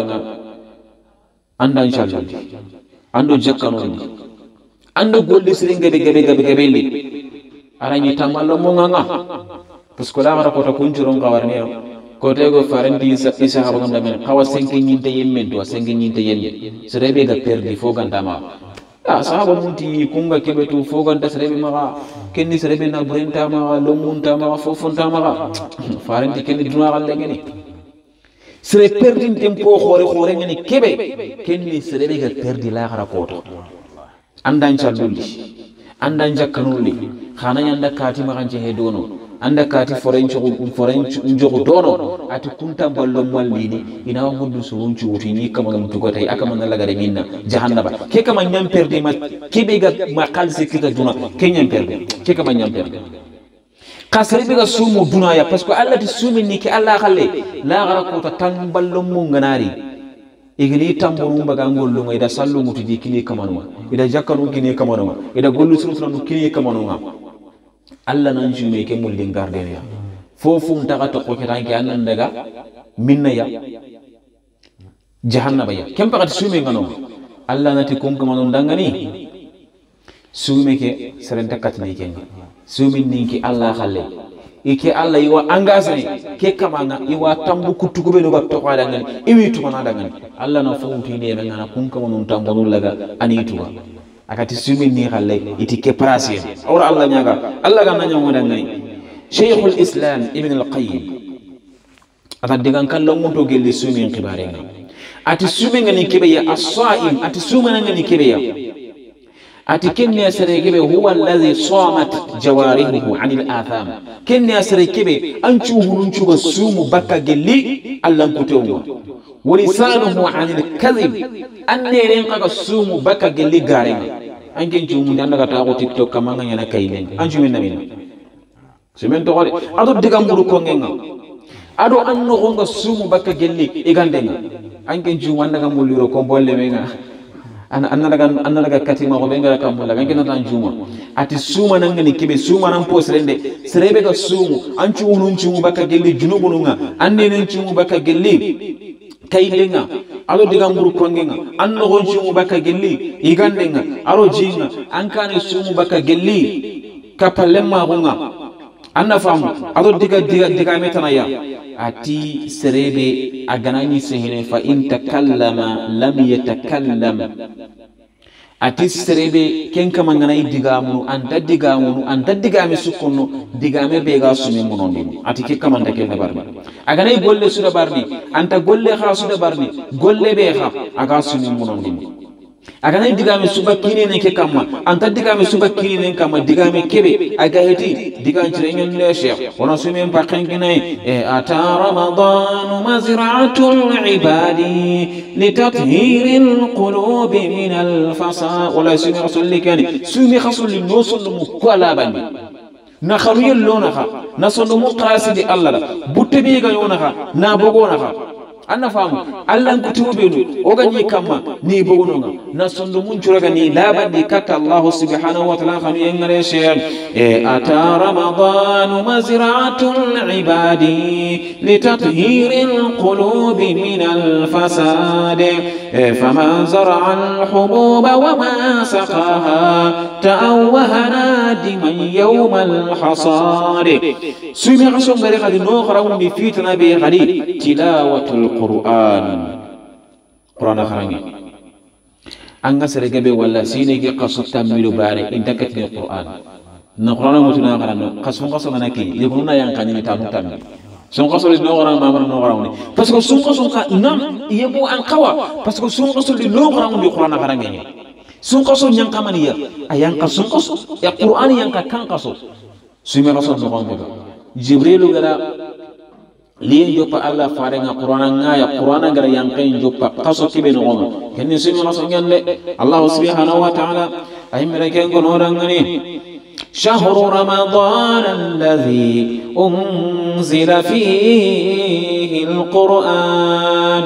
anda inshallah ando jakkano ando golli siringa be gabe li arani tamallo mo nganga parce que la mara ko ta kunjuron kawarne ko te go farandi isa habo ngam men kawa senke nyinte yemmen do senke nyinte yenne serebe ga perdi fo ganda ma sahaba munti kunga kebe tu fo ganda serebe ma kenni serebe na brenta ma lo munta ma fo fonta ma farandi kenni duna galle geni sere perdi tempo khore ngani kebe kenni serebe ga perdi la khara kota andan challundi andan jakkanuli khana yanda kati ma kanje hedono anda kati forencho njogo dono ati kunta ballo mallini ina hudu surunchu utini kama mtugo tay akama na laga minna jahannaba ke kama nyam perdi ma kebe ga makal sikita duna kenyam perdi ke kama nyam perdi kasari biga sumu dunaya parce que Allah ti sumi ni ki Allah khalle la gara ko ta tamballo mu nganari igini tamburu mbaga ngollu ida sallu mutu di kini kamanuma ida jakkaru kini kamanuma ida gollu sunu kini kamanuma Allah nan jume ke mulli ngarde ya fofu ntaka to ko kiranki anan daga minna ya jahannaba ya kem pakati sumi ngano Allah nati kum kamanu ndangani sumi ke serenta katni kenga sumin ninki Allah khalle ike Allah iwa angasani ke kamanga iwa tambu kutugube no gatto qala ngani iwi tuma dangani Allah na fawti ne ngana kun kama non tambonu laga ani tuwa akati sumin ni khalle itike prasi awra Allah nyaga Allah ga nanya mo dangani Sheikhul Islam Ibn al-Qayyim ata digan kallo mun to gelli sumin khibare ngani ati sumin ngani kibeya as-sa'im ati sumin ngani kibeya ati kenni asare kebe huwa alladhi samat jawarihu anil atham kenni asare kebe anchu hununchu go sumu bakka gelli Allah kutewu walisanuhu anil kadhib anneren kaga sumu bakka gelli garenga angen jumu danda kata ko TikTok kamanga nyana kaynen anju men namina semen to gole ado digam buru ko ngenga ado anno gonga sumu bakka gelli igandenga angen jumu wanda kam muliro ko bolle menga anna daga katima ko benga kam la ngena tan juma ati suma nangani kibe suma nan posrende serebe ga sumu anchu unun chumu baka gelli junubununga anne nen chumu baka gelli kaylenga alo diga nguru kongenga anno gon chumu baka gelli igandenga aro jinga ankane sumu baka gelli kapalemma gonga anna famu ado diga metana ya ati serebe aganani sehine fa in takallama lam yatakallam ati serebe ken kama ngana digamu anta digame sukunno digame be ga sumi munondi ati ke kama ndake na barni aganay golle suda barni anta golle kha suda barni golle be kha aga sumi munondi aganay digame suba kini ne ke kama anta digame suba kini ne kama digame kebe aga heti digan cirenyon le sheikh wana sumi mpakin kinai ata ramadan mazra'atul ibadi litathhiril qulubi min al-fasa wala sumi rasul kani sumi khasul nusul mukwala bani na khariyel lona kha na sonu muqasi di Allah butte bi ga yona kha na bogo na kha anna famu Allah kutubenu ogani kama ni bogononga na sondo mun curaga ni labandi katta Allah subhanahu wa ta'ala khanu yengare sheikh ata ramadan mazra'atul ibadi litathhiril qulubi min al fasad faman zara'a al hububa wa ma saqaha ta'awwaha nadiman yawm al hasad sumi asum gari khadi no kharamu bi fitna bi khadi tilawatul Quran kharangi anga serege wala sine ke qasu tamilu bare intakat ni Quran na Quran mutuna kharano qasu manaki yebuna yang kanyi tamu son qasu no kharan mamar no kharan parce que son qasu ka nam yebu an qawa parce que son qasu no kharan bi Quran kharangi son qasu nyang kamaniya ayang qasu qasu ya Quran yang kan qasu sumi qasu no kharan Jibril gara liye joppa Allah farenga Qur'ana ngaya Qur'ana gara yang kain joppa qaso kibe no gonga kenni simi qaso ngande Allah subhanahu wa ta'ala ay mereke ngono rangani shahru ramadan alladhi unzila fihi alquran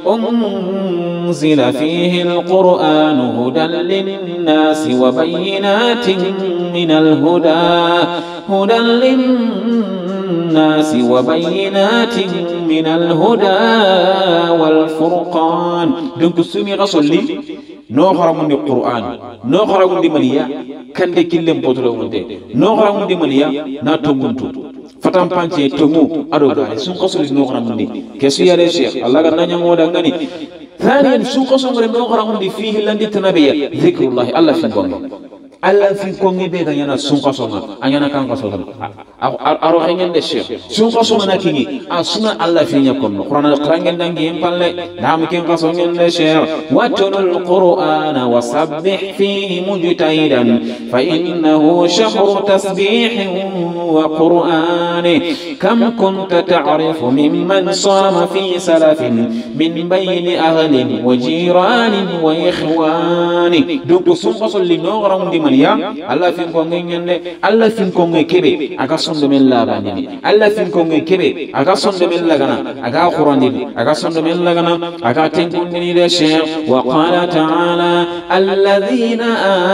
unzila fihi alquran hudan lin-nas wa bayyinatin min al-huda hudan الناس وبينات من الهدى والفرقان دونك سمي غسولي نو خرامون دي قران نو خرامون دي مليا كان دي كيلم بوتلو مونتي نو خرامون دي مليا نا تومونتو فتام بانتي تومو ادو غاري سون غسولي نو خرامون دي كيسو يا شيخ الله غنا نيامو دا غني ثانيا سون غسولي نو خرامون دي فيه لاندي تنبيه ذكر الله الله في غونغ Allah fi kongi be ganyana sunqa songa anyana kan qaso aro hengen de sheikh sunqa songa nakini asuna Allah fi nyakon Qur'an al-Qur'an dangi empalle nam ken qaso ngen de sheikh watul Qur'ana wasabbih fihi mujtahidan fa innahu shahru tasbih wa Qur'an kam kunta ta'rifu mimman sama fi salafin min bayni ahlin wa jiranin wa ikhwani donc sunqa solli no garam di ya Allah fin ko ngende Allah fin ko ngekebe aga sondo men labani Allah fin ko ngekebe aga sondo men lagana aga qur'ani aga sondo men lagana aga tenkuni de sheikh wa qala ta'ala alladhina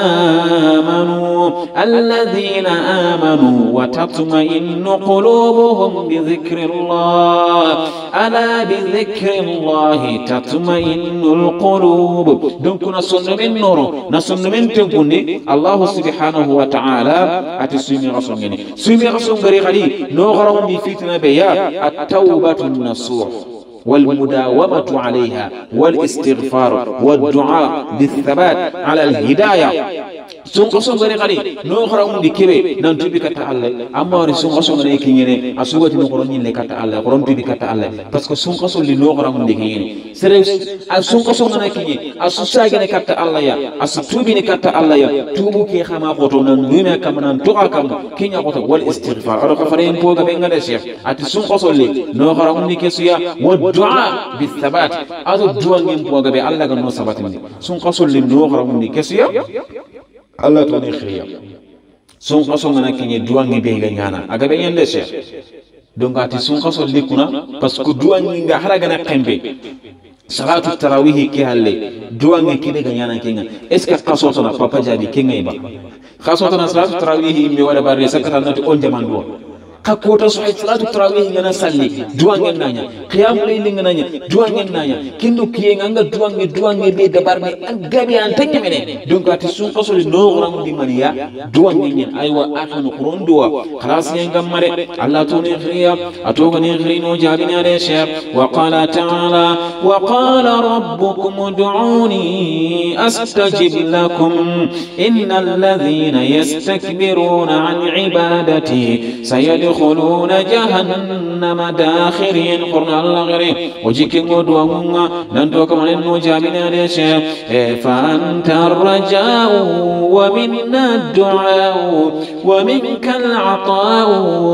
amanu wa tatma'innu qulubuhum bi dhikrillah ala bi dhikrillah tatma'innul qulub donc na sondo men noro na sondo men tenkuni Allah subhanahu wa ta'ala ati sumi rasul ngari khali no garam bi fitna biya at-tawbatu an-nasuh والمداومة عليها والاستغفار والدعاء بالثبات على الهداية سون غري غري نو خرام دي كيبي نان تبي كتا الله اما ري سون غري كيني اسوغتي نو خرام ني كتا الله خرام تبي كتا الله باسكو سون غسول لي نو خرام دي كيني سري سون غسول غنا كيني اسو ساغي ني كتا الله يا اسو توبي ني كتا الله يا توبو كي خما خوتو نان نوما كام نان توكا كام كينيا خوتو والاستغفار ارو خفرين بوغا بينغا دي شيخ اتي سون غسول لي نو خرام ني كيسيا والدعاء بالثبات ازو دوانغي بوغا بي الله غنو ثباتني سون غسول لي نو خرام ني كيسيا Allah to ne khriya sun qaso ngana kinye duwangi be ga nyana aga be yende sheikh donc ati sun qaso likuna parce que duwangi nga haraga na kembe salatu tarawih ki halle duwangi ki be ga nyana kinga est ce que qaso to na papa jadi kinga iba qaso to na salatu tarawih mi wala bari sakata nati on jamando kakota sahih salatu tarawih ngana salli duwangen nanya qiyam layl ngana duwangen nanya kindu kiye nganga duwange be dabarme agabe antanye mene donc ati sun qasoli no gram di maniya duwangen aywa akhanu qurun duwa khalas ngam mare allah to ne khriya atoga ne khrino jabina de sheikh wa qala ta'ala wa qala rabbukum ud'uni astajib lakum innal ladhina yastakbiruna an ibadati يدخلون جهنم داخرين قرنا الله غير وجيكين ودوانغا ننتوك من المجابين ليشير فأنت الرجاء ومنا الدعاء ومنك العطاء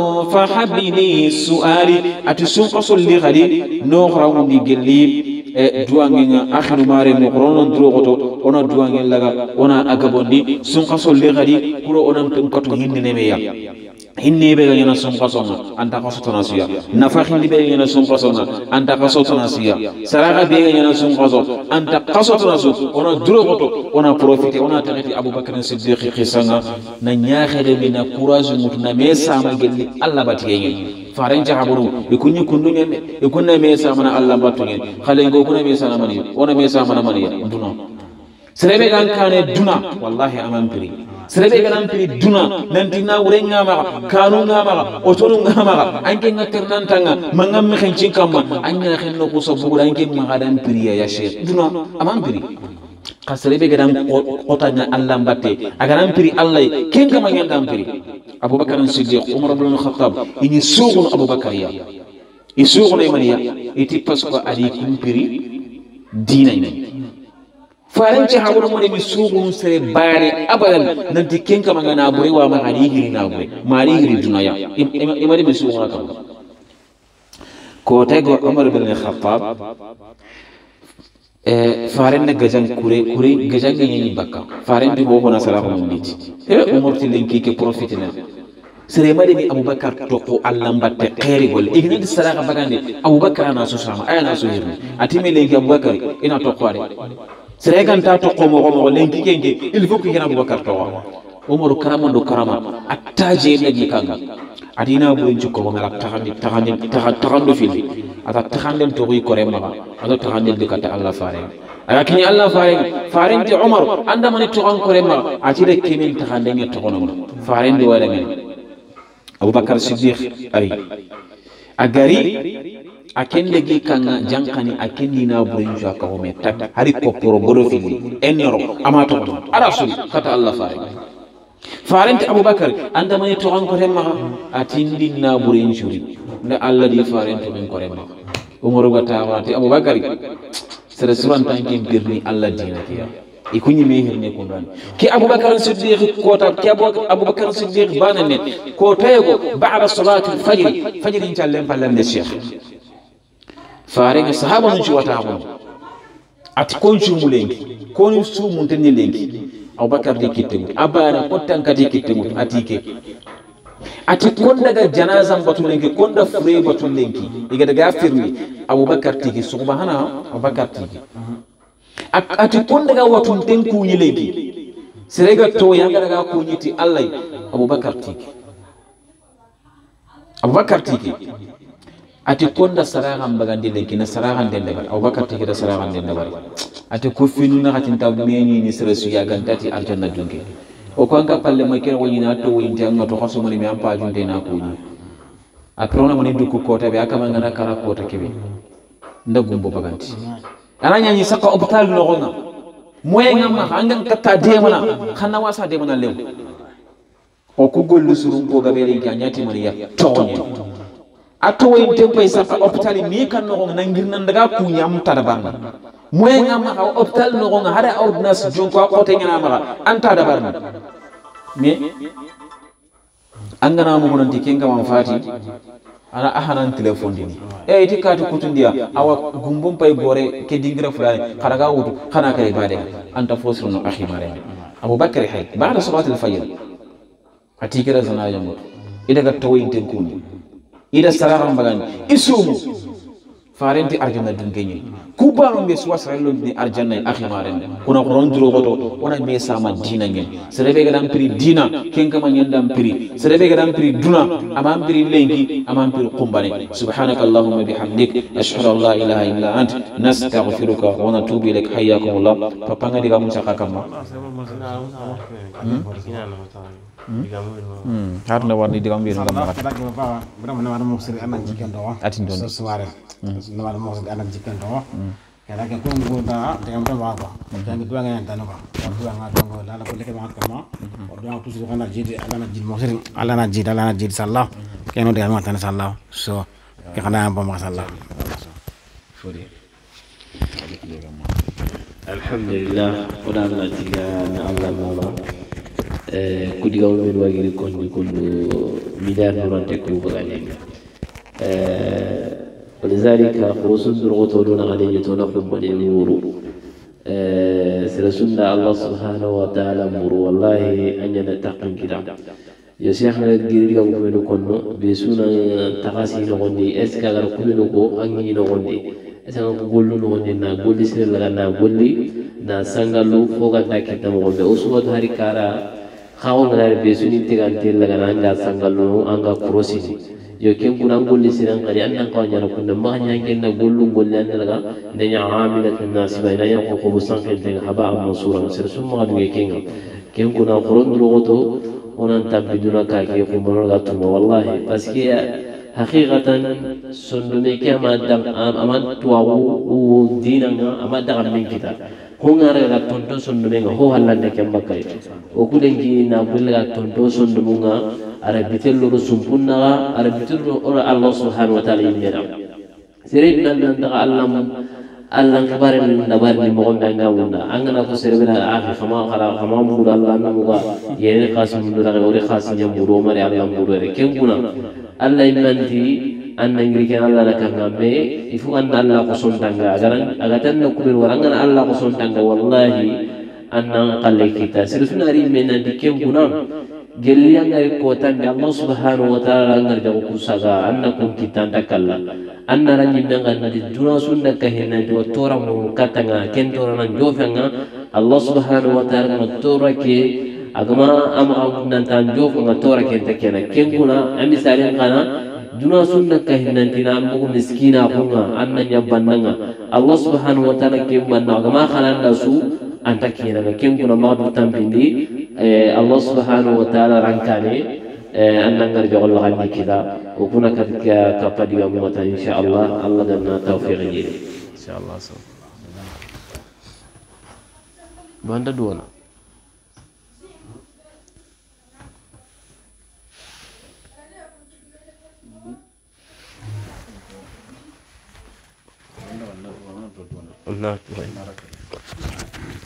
فحبني السؤال أتسوق صلي غري نغرم بقليل duwangen akhiru mare mo ronon drogoto ona duwangen laga ona agabondi sun qaso le gadi kuro onan tan kato hinne meya hinne be ganyana son kasonga anta kasotona siya nafa hindi be ganyana son kasonga anta kasotona siya saraka be ganyana son kaso anta kasotona su ona duro goto ona profiter ona tagati Abubakar Siddiq khissanga na nyaxere mina courage mutuna me sama gelli Allah batiyenye faren jahaburu ikunyi kundunya ikunna me sama na Allah batuyenye khale ngo kuna me sama mani ona me sama na mani duna serebe gan kane duna wallahi amampiri serebe ganan piri duna nanti na wurenga ma kanu ngama otonu ngama anke ngaternan tanga mangam me khancin kamma anya khenno ko so bugula anke magadan piri ya sheikh duna amam piri ka serebe ganan kotanya Allah batte aganan piri Allah ken kama ngandam piri Abubakar Siddiq Umar ibn Khattab ini sugun Abubakar ya isugun imaniya iti pasko ali kumpiri dina ini faranci haburu mo mi sugu sere bare abadan nanti kenka mangana bure wa magari hiri na bure mari hiri dunaya imari mi sugu nakam ko tego Umar ibn Khattab faren na gajan kure gajan ganyi bakka faren bi bo na salamu niti Umar tilin ke profit na sere mari mi Abubakar to ko Allah batte khairi gol igni salaka bagande Abubakar na so sama ayana so hirni atime lenki Abubakar ina to kware seregan ta to komo lenki kenge il faut que Abubakar to Umar karama attaje lagi kanga adina bu jukko mo mala taxandi fili ata taxandem to wi kore ma ata taxandem de kata Allah fare aga kini Allah fare ti Umar anda mani to an kore ma ati de kimin taxandem to kono fare ndi wala men Abubakar Siddiq ari agari akende gi kanga jankani akendi na burin jaka ko me tak hari ko poro bodo fili enoro amato arasul kata Allah farenti Abubakar anda mani to an ko remma atindi na burin juri na Allah di farenti men ko remma Umar gata wati Abubakar sere suran tanki birni Allah dina kiya ikunyi mehir ne ko dan ki Abubakar Siddiq ko ta ki Abubakar Siddiq banane ko tayego ba'da salati al-fajr in challen fallan de sheikh farenga sahaba nun ci wata ko ati konchu mulengi konu su mun tanni lengi Abubakar de kitte abana ko tankati kitte atike ati kon daga janazan batulengi kon da fure batulengi iga daga firmi Abubakar tiki subhana Abubakar tiki ati kon daga watun tenku ni lengi serega to yanga daga ko nyiti Allah Abubakar tiki ati konda saragan bagandi lenki na saragan den dabar Abubakar tiki da saragan den dabar ati ko finu na hatin tab meni ni sresu ya gantati aljanna dunke o ko anga palle mo kero wina to windi anga to khaso moni mi ampa junde na ko ni aprona moni dukku kota be akama ngana kara kota kebe ndagumbo baganti ananya ni saka hospital no gona moye ngam hangan katta de mana khana wasa de mana lew o ko gollu surum ko gabere ganyati mani ya tonye ato way tempo saka hospital mi kan no nangir nan daga ku nyam tadabar moye ngam ha hospital no gona hada ordonnance jonko ko te ngana ma anta dabar me angana mo gonanti kenga man fati ana ahanan telephone dini iti kati kutundia awa gumbum pay gore ke dingira fulani kharaga wutu khana kay bade anta fosru no akhi mare Abubakar hay ba'da salat al-fajr atikira zana jamu ida ga tawayin kuni ida sararam bagani isumu farenti arjanna dungenyi kuba on be swasralo ni arjanna akhi mare kuna ronduro goto ona me sama dina ngen serebe ga dam pri dina kenga ma nyandam pri serebe ga dam pri duna amam pri lengi amam pri qumbane subhanaka allahumma bihamdik ashhadu an la ilaha illa ant nastaghfiruka wa natubu ilaik hayyakumullah papanga diga mun saka kamma harna warni diga mbir ngam atin don nama mo se anak jikan do kala ke ko ngoda te am tan wa ko tan do nga tan ko do nga tango la ko leke ma kama do nga toujours kana jidi ala na jidi mo seri ala na jidi sallah keno de ma tan sallah so ke kana ba ma sallah fodi alhamdulillah wala na tiga na Allah mama kudi gawo men wagiri kon midar durante ko bagani ولذلك خروص الدرغوتون غنية نقم باليمور سرسلنا الله سبحانه وتعالى مور والله أن ينتقم كده ya Cheikh na giri ga ko no konno be suna takasi no gondi est ka gar ko no ko angi no gondi esa ko gollu no gondi na golli sel la na golli na sangalu fo ga takita mo gondi o suwa hari kara khawon na be suni tigante la ga na sangalu anga crossing yo ken kuna golli siran kali annan ko nyana kunna ma nyangen na gollu golli an daga ne nya amilat nasiba ina ya ko busan ken ten haba mansura sir summa du ken ken kuna khoron drogoto onan tabbiduna ka ke ko mono ga tuma wallahi parce que haqiqatan sundume ke amad tuwa dinanga amad daga min kita ko ngara ga tonto sundume nga ho halande ke makkay o kulengi na bulla tonto sundumunga ara bitello sumpunna ara bitello ora Allah subhanahu wa ta'ala yimera sirin nan daga Allah kabarin nabarin mo gonda ngawunda angana ko serbina akhi khama mu Allah na muga yene qasim mu daga ore qasim ya muro mari Allah muro re kenguna Allah imanti anna ngiri kan Allah la kangame ifu anna Allah ko sontanga agaran agatan no kubir warangana Allah ko sontanga wallahi anna qalle kita sirfina ri mena dikenguna gelli angari kotan Allah subhanahu wa ta'ala angari jago kusaga annakum kitanda kalla anna ranyi menga nadi duna sunna kahina do tora mo katanga kentora nan jofanga Allah subhanahu wa ta'ala no tora ke agama ama nan tan jofanga tora kenta kena kenguna ami saren kana duna sunna kahina dina mo miskina kunga anna nyabannanga Allah subhanahu wa ta'ala ke banna agama khalanda su anta kena kenguna madu tampindi Allah subhanahu wa ta'ala rankani anna ngarja Allah ganni kita وكنا كقد يوم إن شاء الله الله لنا توفيق جيد إن شاء الله سو باندا دونا الله